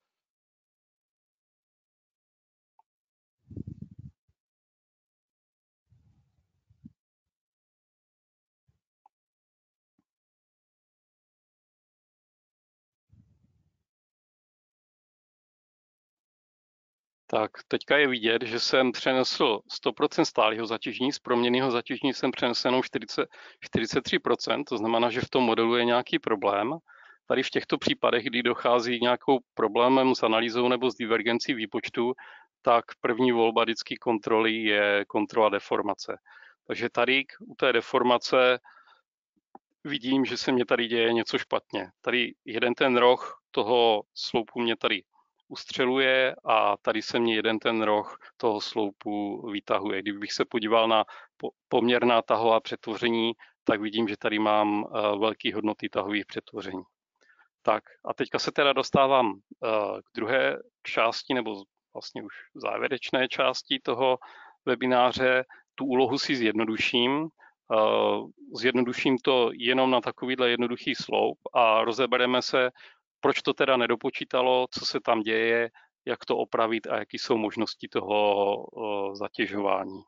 Tak, teďka je vidět, že jsem přenesl sto procent stálého zatížení, z proměnného zatížení jsem přenesl jenom čtyřicet, čtyřicet tři procent, to znamená, že v tom modelu je nějaký problém. Tady v těchto případech, kdy dochází k nějakou problémem s analýzou nebo s divergencí výpočtu, tak první volba vždycky kontroly je kontrola deformace. Takže tady u té deformace vidím, že se mě tady děje něco špatně. Tady jeden ten roh toho sloupu mě tady ustřeluje a tady se mě jeden ten roh toho sloupu vytahuje. Kdybych se podíval na poměrná tahová přetvoření, tak vidím, že tady mám velké hodnoty tahových přetvoření. Tak a teďka se teda dostávám k druhé části, nebo vlastně už závěrečné části toho webináře. Tu úlohu si zjednoduším. Zjednoduším to jenom na takovýhle jednoduchý sloup a rozebereme se, proč to teda nedopočítalo, co se tam děje, jak to opravit a jaké jsou možnosti toho zatěžování.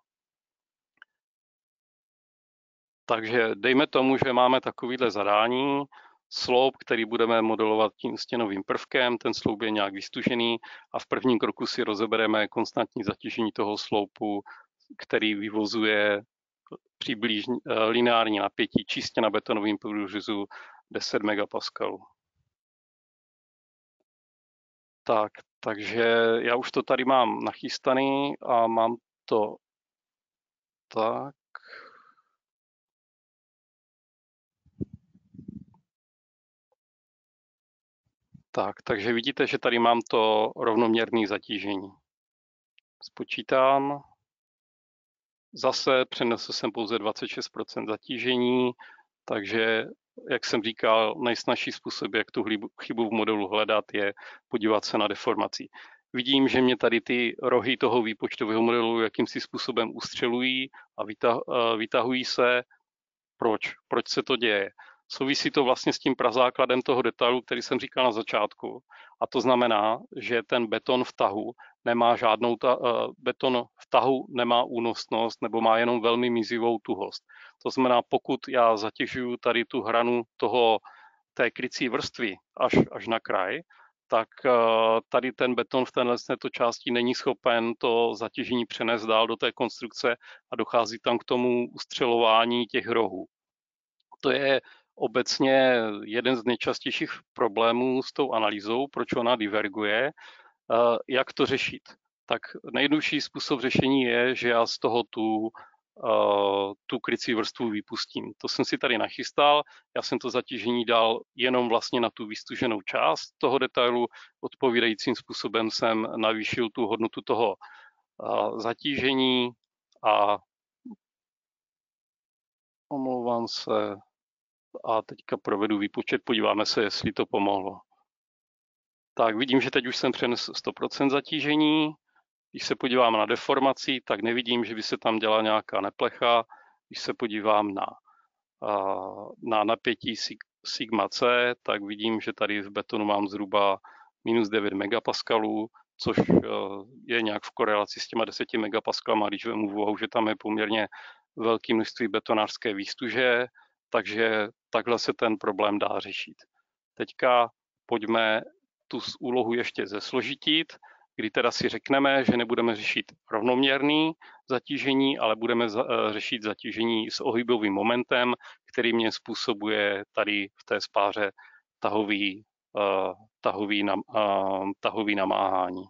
Takže dejme tomu, že máme takovýhle zadání, sloup, který budeme modelovat tím stěnovým prvkem, ten sloup je nějak vystužený a v prvním kroku si rozebereme konstantní zatížení toho sloupu, který vyvozuje přibližně lineární napětí čistě na betonovém průřezu deset megapaskalů. Tak, takže já už to tady mám nachystaný a mám to tak. Tak, takže vidíte, že tady mám to rovnoměrné zatížení. Spočítám. Zase přenesl jsem pouze dvacet šest procent zatížení, takže, jak jsem říkal, nejsnažší způsob, jak tu chybu v modelu hledat, je podívat se na deformaci. Vidím, že mě tady ty rohy toho výpočtového modelu jakýmsi způsobem ustřelují a vytahují se. Proč? Proč se to děje? Souvisí to vlastně s tím prazákladem toho detailu, který jsem říkal na začátku. A to znamená, že ten beton v tahu nemá žádnou ta, uh, beton v tahu nemá únosnost nebo má jenom velmi mizivou tuhost. To znamená, pokud já zatěžuju tady tu hranu toho té krycí vrstvy až, až na kraj, tak tady ten beton v této části není schopen to zatížení přenést dál do té konstrukce a dochází tam k tomu ustřelování těch rohů. To je obecně jeden z nejčastějších problémů s tou analýzou, proč ona diverguje. Jak to řešit? Tak nejjednodušší způsob řešení je, že já z toho tu, tu krycí vrstvu vypustím. To jsem si tady nachystal, já jsem to zatížení dal jenom vlastně na tu vystuženou část toho detailu, odpovídajícím způsobem jsem navýšil tu hodnotu toho zatížení a omlouvám se, a teďka provedu výpočet, podíváme se, jestli to pomohlo. Tak vidím, že teď už jsem přenesl sto procent zatížení. Když se podívám na deformaci, tak nevidím, že by se tam dělala nějaká neplecha. Když se podívám na, na napětí sigma C, tak vidím, že tady v betonu mám zhruba minus devět megapaskalů, což je nějak v korelaci s těma deseti megapaskalama, když vemu v úvahu, že tam je poměrně velké množství betonářské výstuže, takže takhle se ten problém dá řešit. Teďka pojďme tu úlohu ještě zesložitit, kdy teda si řekneme, že nebudeme řešit rovnoměrný zatížení, ale budeme řešit zatížení s ohybovým momentem, který mě způsobuje tady v té spáře tahový, uh, tahový, nam, uh, tahový namáhání.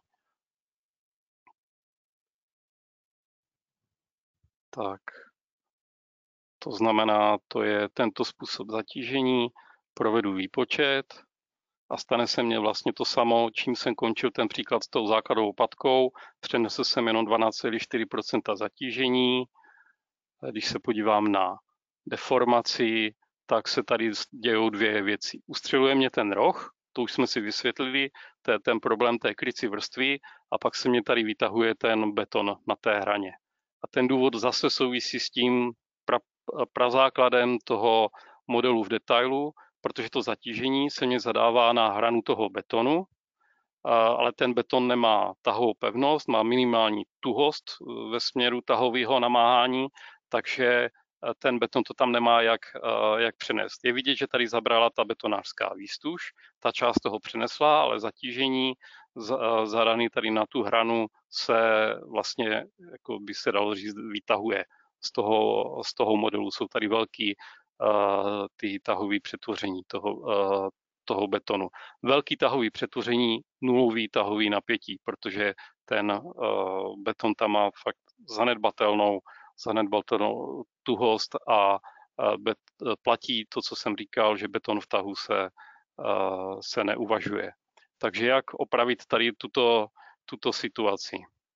Tak, to znamená, to je tento způsob zatížení, provedu výpočet a stane se mně vlastně to samo, čím jsem končil ten příklad s tou základovou patkou, přenesl jsem jenom dvanáct celá čtyři procenta zatížení. Když se podívám na deformaci, tak se tady dějou dvě věci. Ustřeluje mě ten roh, to už jsme si vysvětlili, to je ten problém té krycí vrstvy, a pak se mě tady vytahuje ten beton na té hraně. A ten důvod zase souvisí s tím pra, prazákladem toho modelu v detailu, protože to zatížení se mě zadává na hranu toho betonu, ale ten beton nemá tahovou pevnost, má minimální tuhost ve směru tahového namáhání, takže ten beton to tam nemá jak, jak přenést. Je vidět, že tady zabrala ta betonářská výstuž, ta část toho přenesla, ale zatížení zadaný tady na tu hranu se vlastně, jako by se dalo říct, vytahuje z toho, z toho modelu. Jsou tady velký uh, ty tahové přetvoření toho, uh, toho betonu. Velký tahový přetvoření, nulový tahový napětí, protože ten uh, beton tam má fakt zanedbatelnou, zanedbatelnou tuhost a uh, bet, platí to, co jsem říkal, že beton v tahu se, uh, se neuvažuje. Takže jak opravit tady tuto, tuto situaci?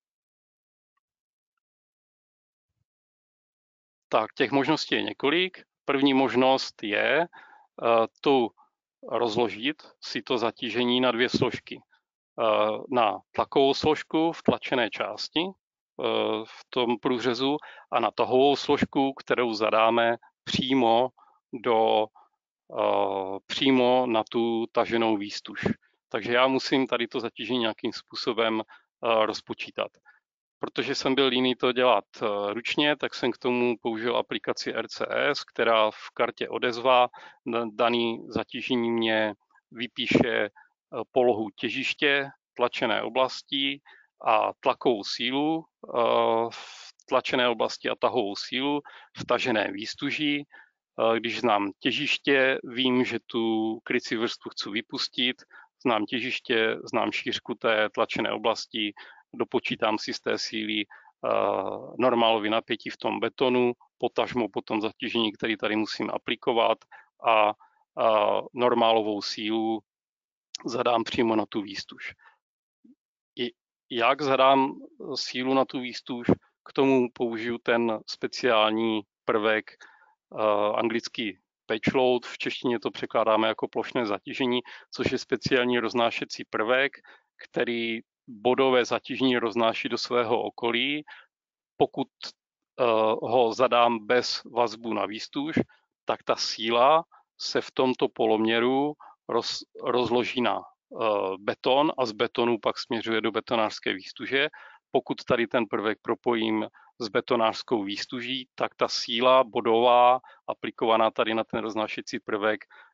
Tak těch možností je několik. První možnost je uh, tu rozložit si to zatížení na dvě složky. Uh, na tlakovou složku v tlačené části uh, v tom průřezu a na tahovou složku, kterou zadáme přímo, do, uh, přímo na tu taženou výstuž. Takže já musím tady to zatížení nějakým způsobem uh, rozpočítat. Protože jsem byl líný to dělat ručně, tak jsem k tomu použil aplikaci R C S, která v kartě odezva daný zatížení mě vypíše polohu těžiště tlačené oblasti a tlakovou sílu v tlačené oblasti a tahovou sílu v tažené výstuží. Když znám těžiště, vím, že tu krycí vrstvu chci vypustit, znám těžiště, znám šířku té tlačené oblasti, dopočítám si z té síly uh, normálový napětí v tom betonu, potažmo potom zatížení, který tady musím aplikovat, a uh, normálovou sílu zadám přímo na tu výstuž. I jak zadám sílu na tu výstuž, k tomu použiju ten speciální prvek uh, anglický patch load, v češtině to překládáme jako plošné zatížení, což je speciální roznášecí prvek, který bodové zatížení roznáší do svého okolí. Pokud uh, ho zadám bez vazbu na výstuž, tak ta síla se v tomto poloměru roz, rozloží na uh, beton a z betonu pak směřuje do betonářské výstuže. Pokud tady ten prvek propojím s betonářskou výstuží, tak ta síla bodová aplikovaná tady na ten roznášecí prvek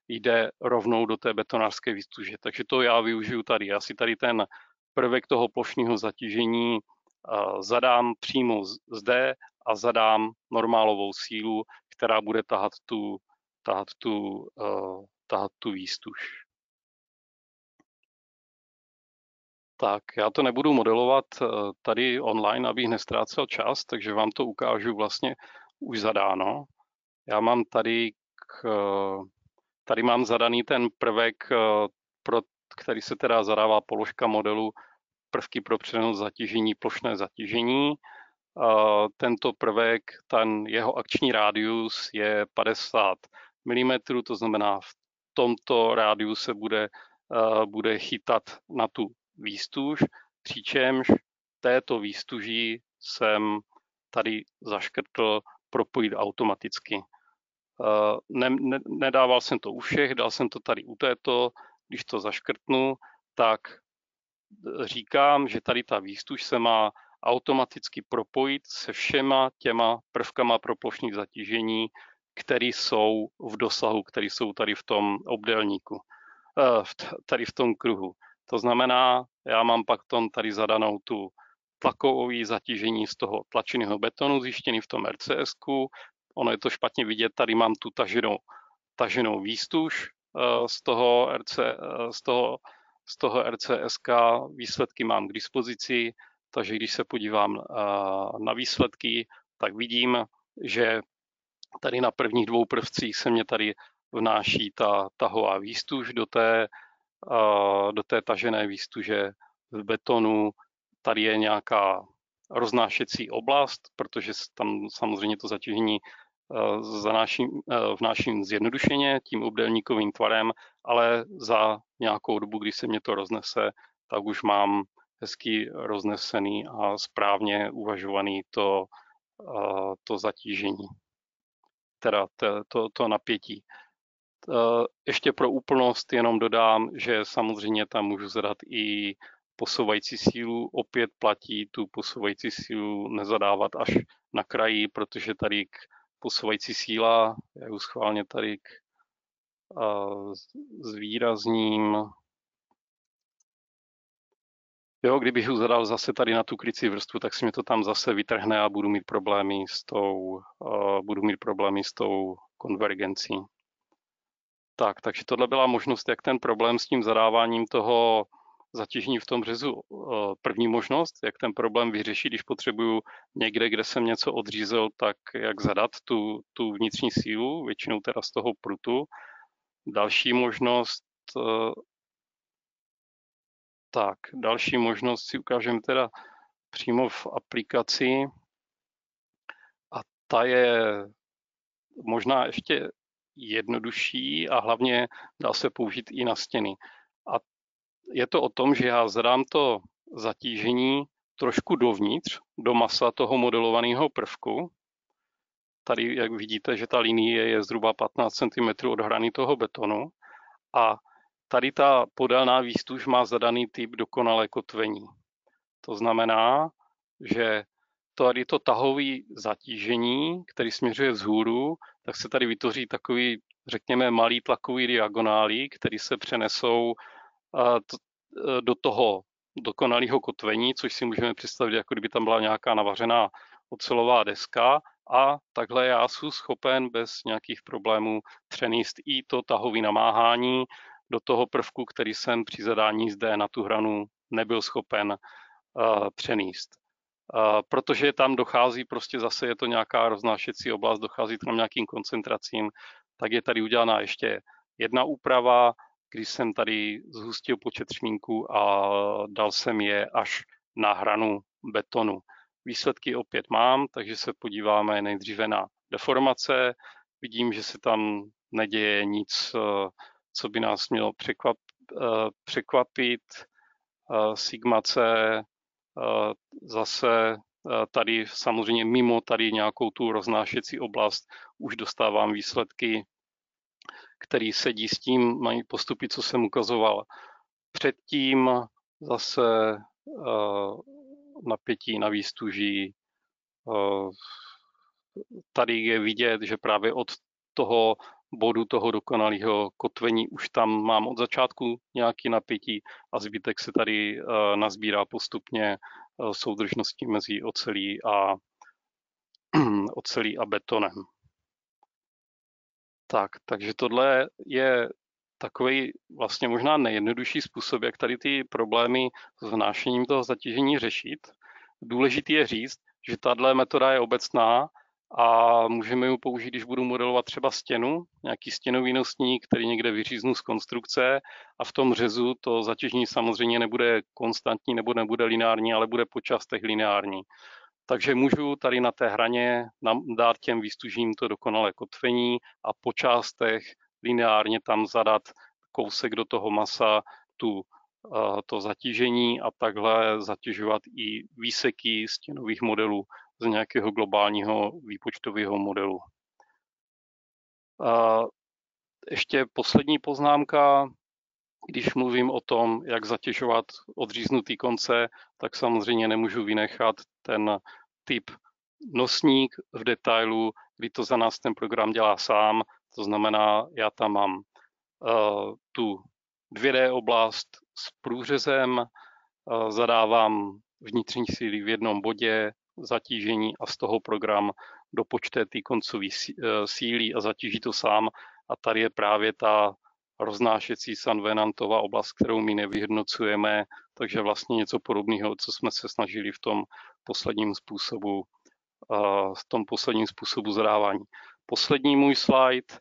jde rovnou do té betonářské výstuže. Takže to já využiju tady. Já si tady ten prvek toho plošného zatížení zadám přímo zde a zadám normálovou sílu, která bude tahat tu, tahat tu, tahat tu výstuž. Tak, já to nebudu modelovat tady online, abych nestrácel čas, takže vám to ukážu vlastně už zadáno. Já mám tady, k, tady mám zadaný ten prvek, pro který se teda zadává položka modelu prvky pro přenos zatížení, plošné zatížení. Tento prvek, ten jeho akční rádius je padesát milimetrů, to znamená v tomto rádiu se bude, bude chytat na tu výstuž, přičemž této výstuží jsem tady zaškrtl propojit automaticky. Ne, ne, nedával jsem to u všech, dal jsem to tady u této, když to zaškrtnu, tak říkám, že tady ta výstuž se má automaticky propojit se všema těma prvkama pro plošné zatížení, které jsou v dosahu, které jsou tady v tom obdélníku, tady v tom kruhu. To znamená, já mám pak tom tady zadanou tu tlakové zatížení z toho tlačeného betonu zjištěný v tom R C S ku. Ono je to špatně vidět, tady mám tu taženou, taženou výstuž z toho, R C, z toho, z toho R C S ka. Výsledky mám k dispozici, takže když se podívám na výsledky, tak vidím, že tady na prvních dvou prvcích se mě tady vnáší ta tahová výstuž do té, do té tažené výstuže v betonu. Tady je nějaká roznášecí oblast, protože tam samozřejmě to zatížení zanáším, vnáším zjednodušeně tím obdélníkovým tvarem, ale za nějakou dobu, když se mě to roznese, tak už mám hezky roznesený a správně uvažovaný to, to zatížení, teda to, to, to napětí. Ještě pro úplnost jenom dodám, že samozřejmě tam můžu zadat i posouvající sílu. Opět platí tu posouvající sílu nezadávat až na kraji, protože tady k posouvající síla, já už schválně tady k zvýrazním. Jo, kdybych ho zadal zase tady na tu krycí vrstvu, tak si mi to tam zase vytrhne a budu mít problémy s tou, budu mít problémy s tou konvergencí. Tak, takže tohle byla možnost, jak ten problém s tím zadáváním toho zatížení v tom řezu, první možnost, jak ten problém vyřešit, když potřebuju někde, kde jsem něco odřízl, tak jak zadat tu, tu vnitřní sílu, většinou teda z toho prutu. Další možnost, tak, další možnost si ukážeme teda přímo v aplikaci a ta je možná ještě jednodušší a hlavně dá se použít i na stěny. A je to o tom, že já zadám to zatížení trošku dovnitř, do masa toho modelovaného prvku. Tady, jak vidíte, že ta linie je zhruba patnáct centimetrů od hrany toho betonu a tady ta podélná výstuž má zadaný typ dokonalé kotvení. To znamená, že tady to tahové zatížení, který směřuje vzhůru, tak se tady vytvoří takový, řekněme, malý tlakový diagonály, který se přenesou do toho dokonalého kotvení, což si můžeme představit, jako kdyby tam byla nějaká navařená ocelová deska a takhle já jsem schopen bez nějakých problémů přenést i to tahové namáhání do toho prvku, který jsem při zadání zde na tu hranu nebyl schopen uh, přenést. Uh, protože tam dochází, prostě zase je to nějaká roznášecí oblast, dochází tam nějakým koncentracím, tak je tady udělaná ještě jedna úprava, když jsem tady zhustil počet šmínků a dal jsem je až na hranu betonu. Výsledky opět mám, takže se podíváme nejdříve na deformace. Vidím, že se tam neděje nic, co by nás mělo překvap, překvapit. Sigma C zase tady samozřejmě mimo tady nějakou tu roznášecí oblast už dostávám výsledky, který sedí s tím, mají postupy, co jsem ukazoval předtím, zase uh, napětí na výstuží. Uh, tady je vidět, že právě od toho bodu toho dokonalého kotvení už tam mám od začátku nějaký napětí a zbytek se tady nazbírá postupně soudržností mezi ocelí a, ocelí a betonem. Tak, takže tohle je takový vlastně možná nejjednodušší způsob, jak tady ty problémy s vnášením toho zatížení řešit. Důležitý je říct, že tahle metoda je obecná a můžeme ji použít, když budu modelovat třeba stěnu, nějaký stěnový nosník, který někde vyříznu z konstrukce a v tom řezu to zatížení samozřejmě nebude konstantní nebo nebude lineární, ale bude po částech lineární. Takže můžu tady na té hraně dát těm výstužím to dokonalé kotvení a po částech lineárně tam zadat kousek do toho masa tu, to zatížení a takhle zatěžovat i výseky stěnových modelů z nějakého globálního výpočtového modelu. A ještě poslední poznámka. Když mluvím o tom, jak zatěžovat odříznutý konce, tak samozřejmě nemůžu vynechat ten typ nosník v detailu, kdy to za nás ten program dělá sám. To znamená, já tam mám uh, tu dvě dé oblast s průřezem, uh, zadávám vnitřní síly v jednom bodě, zatížení a z toho program dopočte ty koncové síly a zatíží to sám. A tady je právě ta roznášecí Sanvenantová oblast, kterou my nevyhodnocujeme, takže vlastně něco podobného, co jsme se snažili v tom posledním způsobu, v tom posledním způsobu zadávání. Poslední můj slide.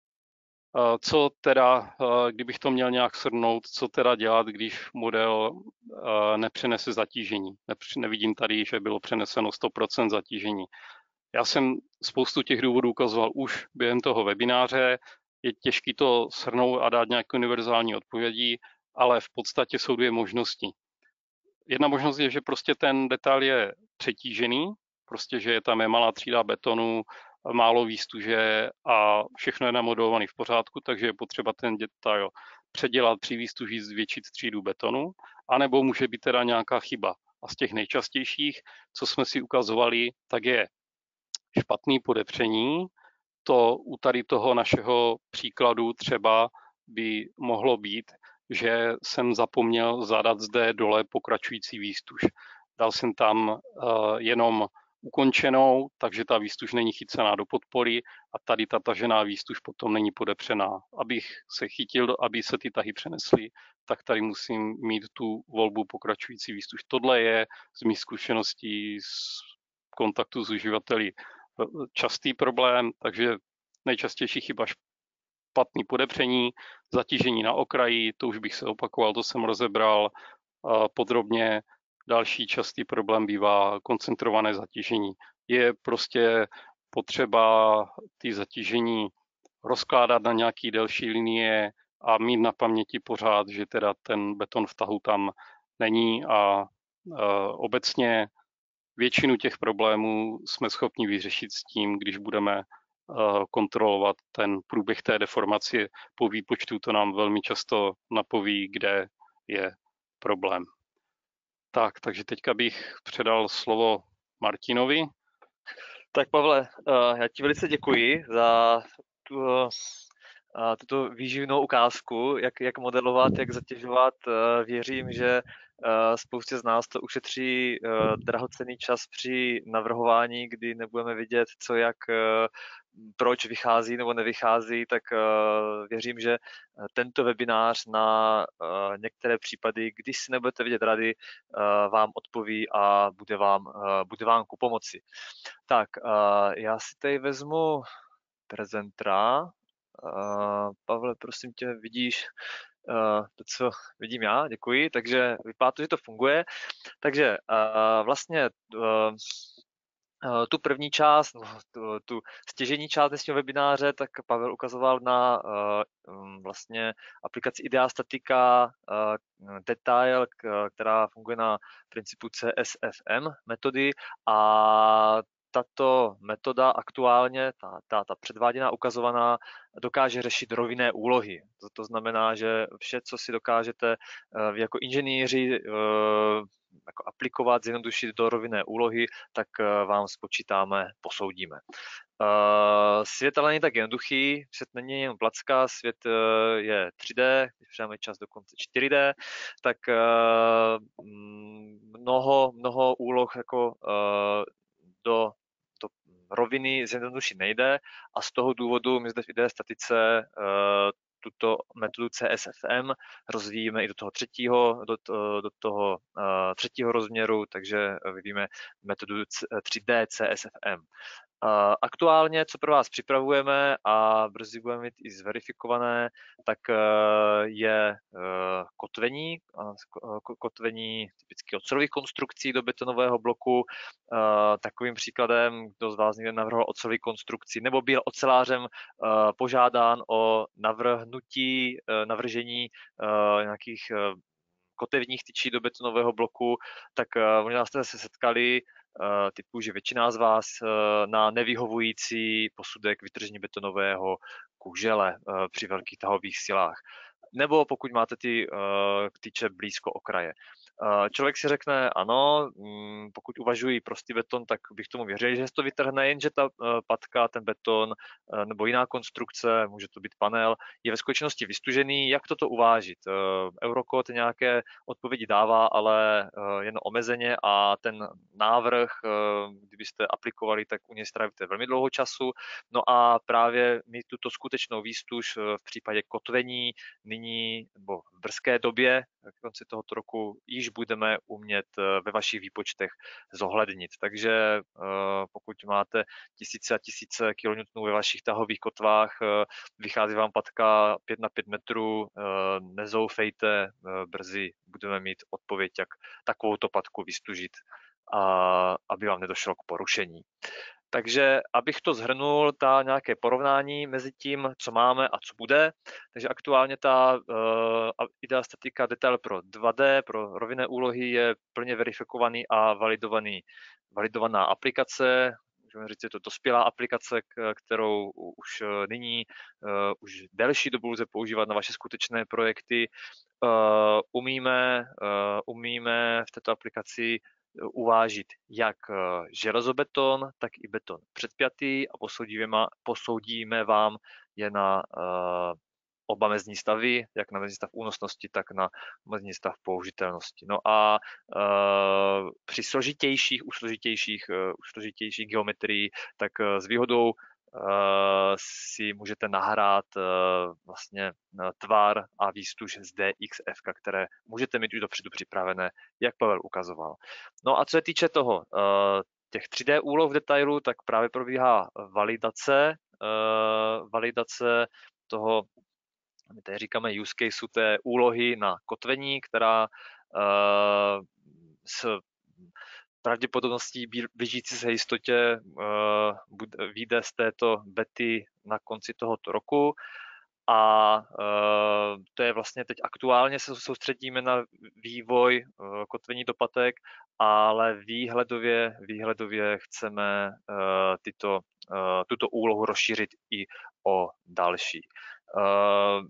Co teda, kdybych to měl nějak shrnout, co teda dělat, když model nepřenese zatížení. Nevidím tady, že bylo přeneseno sto procent zatížení. Já jsem spoustu těch důvodů ukazoval už během toho webináře. Je těžké to shrnout a dát nějaké univerzální odpovědi, ale v podstatě jsou dvě možnosti. Jedna možnost je, že prostě ten detail je přetížený, prostě, že je tam je malá třída betonu, málo výstuže a všechno je namodelované v pořádku, takže je potřeba ten detail předělat při výstuží, zvětšit třídu betonu, anebo může být teda nějaká chyba. A z těch nejčastějších, co jsme si ukazovali, tak je špatný podepření. To u tady toho našeho příkladu třeba by mohlo být, že jsem zapomněl zadat zde dole pokračující výstuž. Dal jsem tam uh, jenom ukončenou, takže ta výstuž není chycená do podpory a tady ta tažená výstuž potom není podepřená. Abych se chytil, aby se ty tahy přenesly, tak tady musím mít tu volbu pokračující výstuž. Tohle je z mých zkušeností z kontaktu s uživateli častý problém, takže nejčastější chyba špatný podepření, zatížení na okraji, to už bych se opakoval, to jsem rozebral podrobně. Další častý problém bývá koncentrované zatížení. Je prostě potřeba ty zatížení rozkládat na nějaký delší linie a mít na paměti pořád, že teda ten beton v tahu tam není a obecně většinu těch problémů jsme schopni vyřešit s tím, když budeme kontrolovat ten průběh té deformace. Po výpočtu to nám velmi často napoví, kde je problém. Tak, takže teďka bych předal slovo Martinovi. Tak Pavle, já ti velice děkuji za tu, tuto výživnou ukázku, jak, jak modelovat, jak zatěžovat. Věřím, že spoustě z nás to ušetří drahocenný čas při navrhování, kdy nebudeme vidět, co jak, proč vychází nebo nevychází, tak věřím, že tento webinář na některé případy, když si nebudete vidět rady, vám odpoví a bude vám, bude vám ku pomoci. Tak, já si tady vezmu prezentra. Pavle, prosím tě, vidíš to, co vidím já, děkuji, takže vypadá to, že to funguje. Takže vlastně tu první část, tu, tu stěžejní část dnešního webináře, tak Pavel ukazoval na vlastně aplikaci Ideastatika Detail, která funguje na principu C S F M metody a tato metoda aktuálně, ta, ta, ta předváděná, ukazovaná, dokáže řešit rovinné úlohy. To, to znamená, že vše, co si dokážete vy jako inženýři jako aplikovat, zjednodušit do rovinné úlohy, tak vám spočítáme, posoudíme. Svět ale není tak jednoduchý, svět není jen placka, svět je tři dé, když přidáme čas dokonce čtyři dé, tak mnoho, mnoho úloh jako do, do roviny zjednodušit nejde a z toho důvodu my zde v ideé statice tuto metodu C S F M rozvíjíme i do toho třetího, do, do toho uh, třetího rozměru, takže vyvíjíme metodu tři dé C S F M. Uh, aktuálně, co pro vás připravujeme a brzy budeme mít i zverifikované, tak uh, je uh, kotvení, uh, kotvení typicky ocelových konstrukcí do betonového bloku. Uh, takovým příkladem, kdo z vás někde navrhoval ocelový konstrukci nebo byl ocelářem uh, požádán o navrhnutí, uh, navržení uh, nějakých uh, kotevních tyčí do betonového bloku, tak uh, možná jste se setkali typu, že většina z vás na nevyhovující posudek vytržení betonového kužele při velkých tahových silách. Nebo pokud máte ty tyče blízko okraje. Člověk si řekne, ano, pokud uvažuji prostý beton, tak bych tomu věřil, že se to vytrhne, jenže ta patka, ten beton nebo jiná konstrukce, může to být panel, je ve skutečnosti vystužený. Jak toto uvážit? Eurocode nějaké odpovědi dává, ale jen omezeně a ten návrh, kdybyste aplikovali, tak u něj strávíte velmi dlouho času. No a právě mít tuto skutečnou výstuž v případě kotvení nyní nebo v brzké době, v konci tohoto roku, již budeme umět ve vašich výpočtech zohlednit. Takže pokud máte tisíce a tisíce kilonewtonů ve vašich tahových kotvách, vychází vám patka pět na pět metrů, nezoufejte, brzy budeme mít odpověď, jak takovouto patku vystužit, a aby vám nedošlo k porušení. Takže abych to shrnul, ta nějaké porovnání mezi tím, co máme a co bude. Takže aktuálně ta uh, idea statika detail pro dva dé, pro rovinné úlohy je plně verifikovaný a validovaný, validovaná aplikace. Můžeme říct, je to dospělá aplikace, kterou už nyní, uh, už delší dobu lze používat na vaše skutečné projekty. Uh, umíme, uh, umíme v této aplikaci uvážit jak železobeton, tak i beton předpjatý a posoudíme, posoudíme vám je na uh, oba mezní stavy, jak na mezní stav únosnosti, tak na mezní stav použitelnosti. No a uh, při složitějších, u složitějších, uh, u složitějších geometrii, tak uh, s výhodou Uh, si můžete nahrát uh, vlastně uh, tvar a výstuž z D X F, které můžete mít už dopředu připravené, jak Pavel ukazoval. No a co se týče toho, uh, těch tři dé úloh v detailu, tak právě probíhá validace, uh, validace toho, my tady říkáme use caseu té úlohy na kotvení, která uh, s pravděpodobností blížící se jistotě uh, vyjde z této bety na konci tohoto roku a uh, to je vlastně teď aktuálně se soustředíme na vývoj uh, kotvení do patek, ale výhledově, výhledově chceme uh, tyto, uh, tuto úlohu rozšířit i o další. Uh,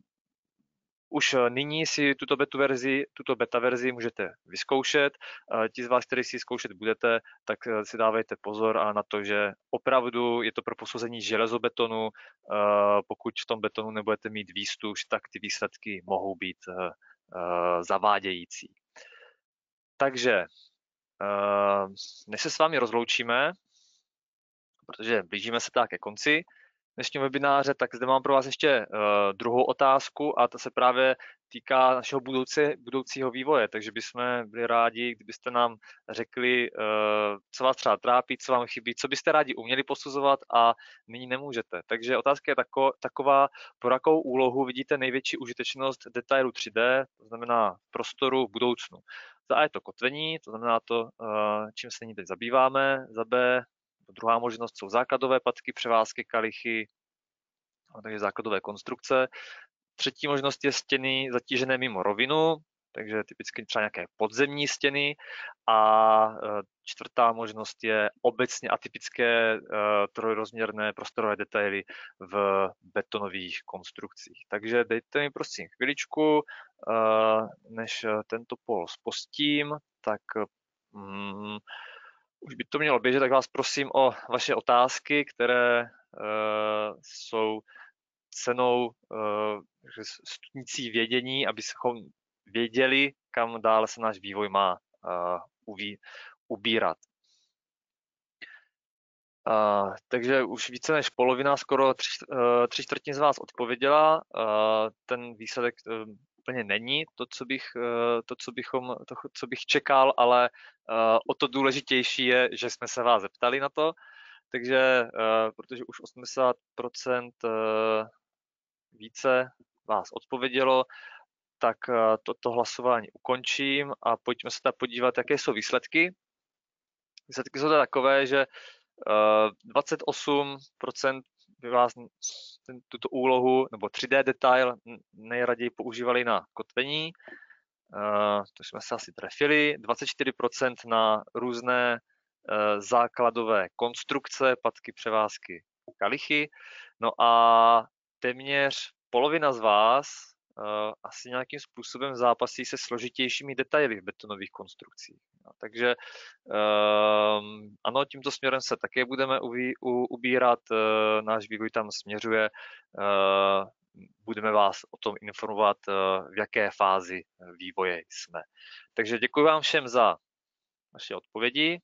Už nyní si tuto beta verzi, tuto beta verzi můžete vyzkoušet. Ti z vás, kteří si zkoušet budete, tak si dávejte pozor a na to, že opravdu je to pro posouzení železobetonu. Pokud v tom betonu nebudete mít výstuž, tak ty výsledky mohou být zavádějící. Takže než se s vámi rozloučíme, protože blížíme se tak ke konci dnešního webináře, tak zde mám pro vás ještě uh, druhou otázku a ta se právě týká našeho budoucí, budoucího vývoje, takže bychom byli rádi, kdybyste nám řekli, uh, co vás třeba trápí, co vám chybí, co byste rádi uměli posuzovat a nyní nemůžete. Takže otázka je tako, taková, pro jakou úlohu vidíte největší užitečnost detailu tři dé, to znamená prostoru v budoucnu. Za A je to kotvení, to znamená to, uh, čím se nyní teď zabýváme, za B druhá možnost jsou základové patky, převázky, kalichy, takže základové konstrukce. Třetí možnost je stěny zatížené mimo rovinu, takže typicky třeba nějaké podzemní stěny. A čtvrtá možnost je obecně atypické trojrozměrné prostorové detaily v betonových konstrukcích. Takže dejte mi prosím chviličku, než tento pól spustím. tak mm, už by to mělo běžet, tak vás prosím o vaše otázky, které uh, jsou cenou uh, stupnicí vědění, abychom věděli, kam dále se náš vývoj má uh, uví, ubírat. Uh, takže už více než polovina, skoro tři, uh, tři čtvrtiny z vás odpověděla. Uh, ten výsledek uh, úplně není to, co bych, uh, to, co bychom, to, co bych čekal, ale uh, o to důležitější je, že jsme se vás zeptali na to. Takže uh, protože už osmdesát procent uh, více vás odpovědělo, tak uh, toto hlasování ukončím a pojďme se tady podívat, jaké jsou výsledky. Výsledky jsou takové, že Uh, dvacet osm procent by vás ten, tuto úlohu nebo tři dé detail nejraději používali na kotvení, uh, to jsme se asi trefili, dvacet čtyři procent na různé uh, základové konstrukce, patky, převázky, kalichy, no a téměř polovina z vás uh, asi nějakým způsobem zápasí se složitějšími detaily v betonových konstrukcích. No, takže um, ano, tímto směrem se také budeme uví, u, ubírat, uh, náš vývoj tam směřuje, uh, budeme vás o tom informovat, uh, v jaké fázi vývoje jsme. Takže děkuji vám všem za vaše odpovědi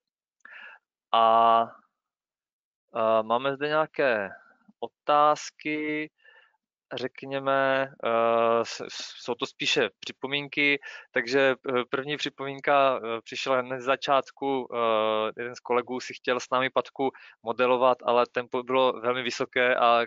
a uh, máme zde nějaké otázky. Řekněme, jsou to spíše připomínky, takže první připomínka přišla hned z začátku, jeden z kolegů si chtěl s námi patku modelovat, ale tempo bylo velmi vysoké a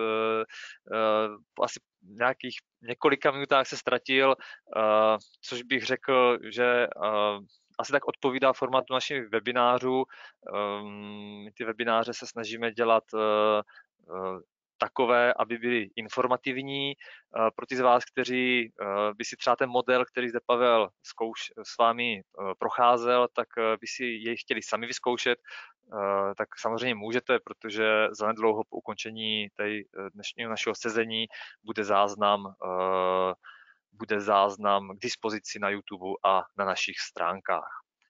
asi nějakých několika minutách se ztratil, což bych řekl, že asi tak odpovídá formátu našich webinářů. My ty webináře se snažíme dělat takové, aby byly informativní. Pro ty z vás, kteří by si třeba ten model, který zde Pavel zkouš, s vámi procházel, tak by si jej chtěli sami vyzkoušet, tak samozřejmě můžete, protože zanedlouho po ukončení tej dnešního našeho sezení bude záznam, bude záznam k dispozici na YouTube a na našich stránkách.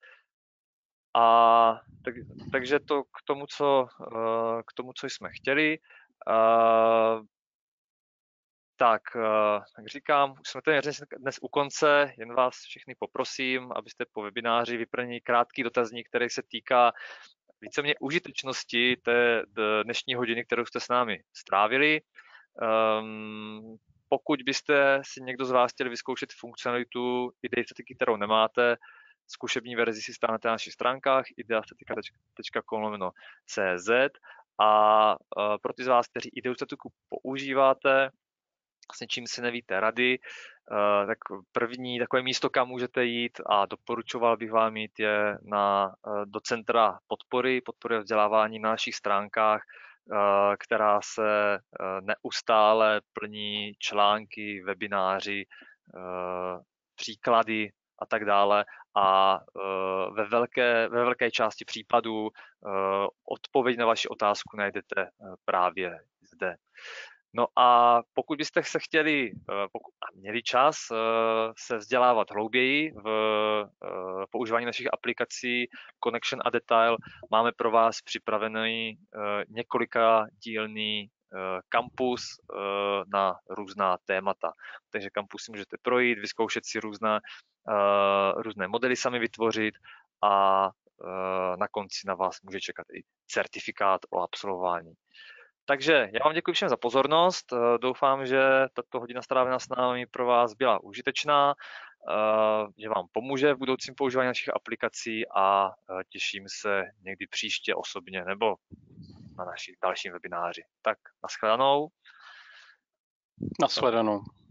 A tak, takže to k tomu, co, k tomu, co jsme chtěli. Uh, tak, uh, jak říkám, už jsme tady dnes u konce, jen vás všechny poprosím, abyste po webináři vyplnili krátký dotazník, který se týká víceméně užitečnosti té dnešní hodiny, kterou jste s námi strávili. Um, pokud byste si někdo z vás chtěli vyzkoušet funkcionalitu ideastatiky, kterou nemáte, zkušební verzi si stáhnete na našich stránkách ideastatika tečka com lomeno cé zet. A uh, pro ty z vás, kteří ideostatiku používáte, s něčím si nevíte rady, uh, tak první takové místo, kam můžete jít a doporučoval bych vám jít, je na, uh, do centra podpory, podpory vzdělávání na našich stránkách, uh, která se uh, neustále plní články, webináři, uh, příklady a tak dále. A uh, ve, velké, ve velké části případů uh, odpověď na vaši otázku najdete uh, právě zde. No a pokud byste se chtěli uh, pokud, a měli čas uh, se vzdělávat hlouběji v uh, používání našich aplikací Connection a Detail, máme pro vás připravený uh, několika dílný kampus na různá témata. Takže kampus si můžete projít, vyzkoušet si různé, různé modely sami vytvořit a na konci na vás může čekat i certifikát o absolvování. Takže já vám děkuji všem za pozornost. Doufám, že tato hodina strávená s námi pro vás byla užitečná, že vám pomůže v budoucím používání našich aplikací a těším se někdy příště osobně nebo na našich dalším webináři. Tak, nashledanou. Nashledanou.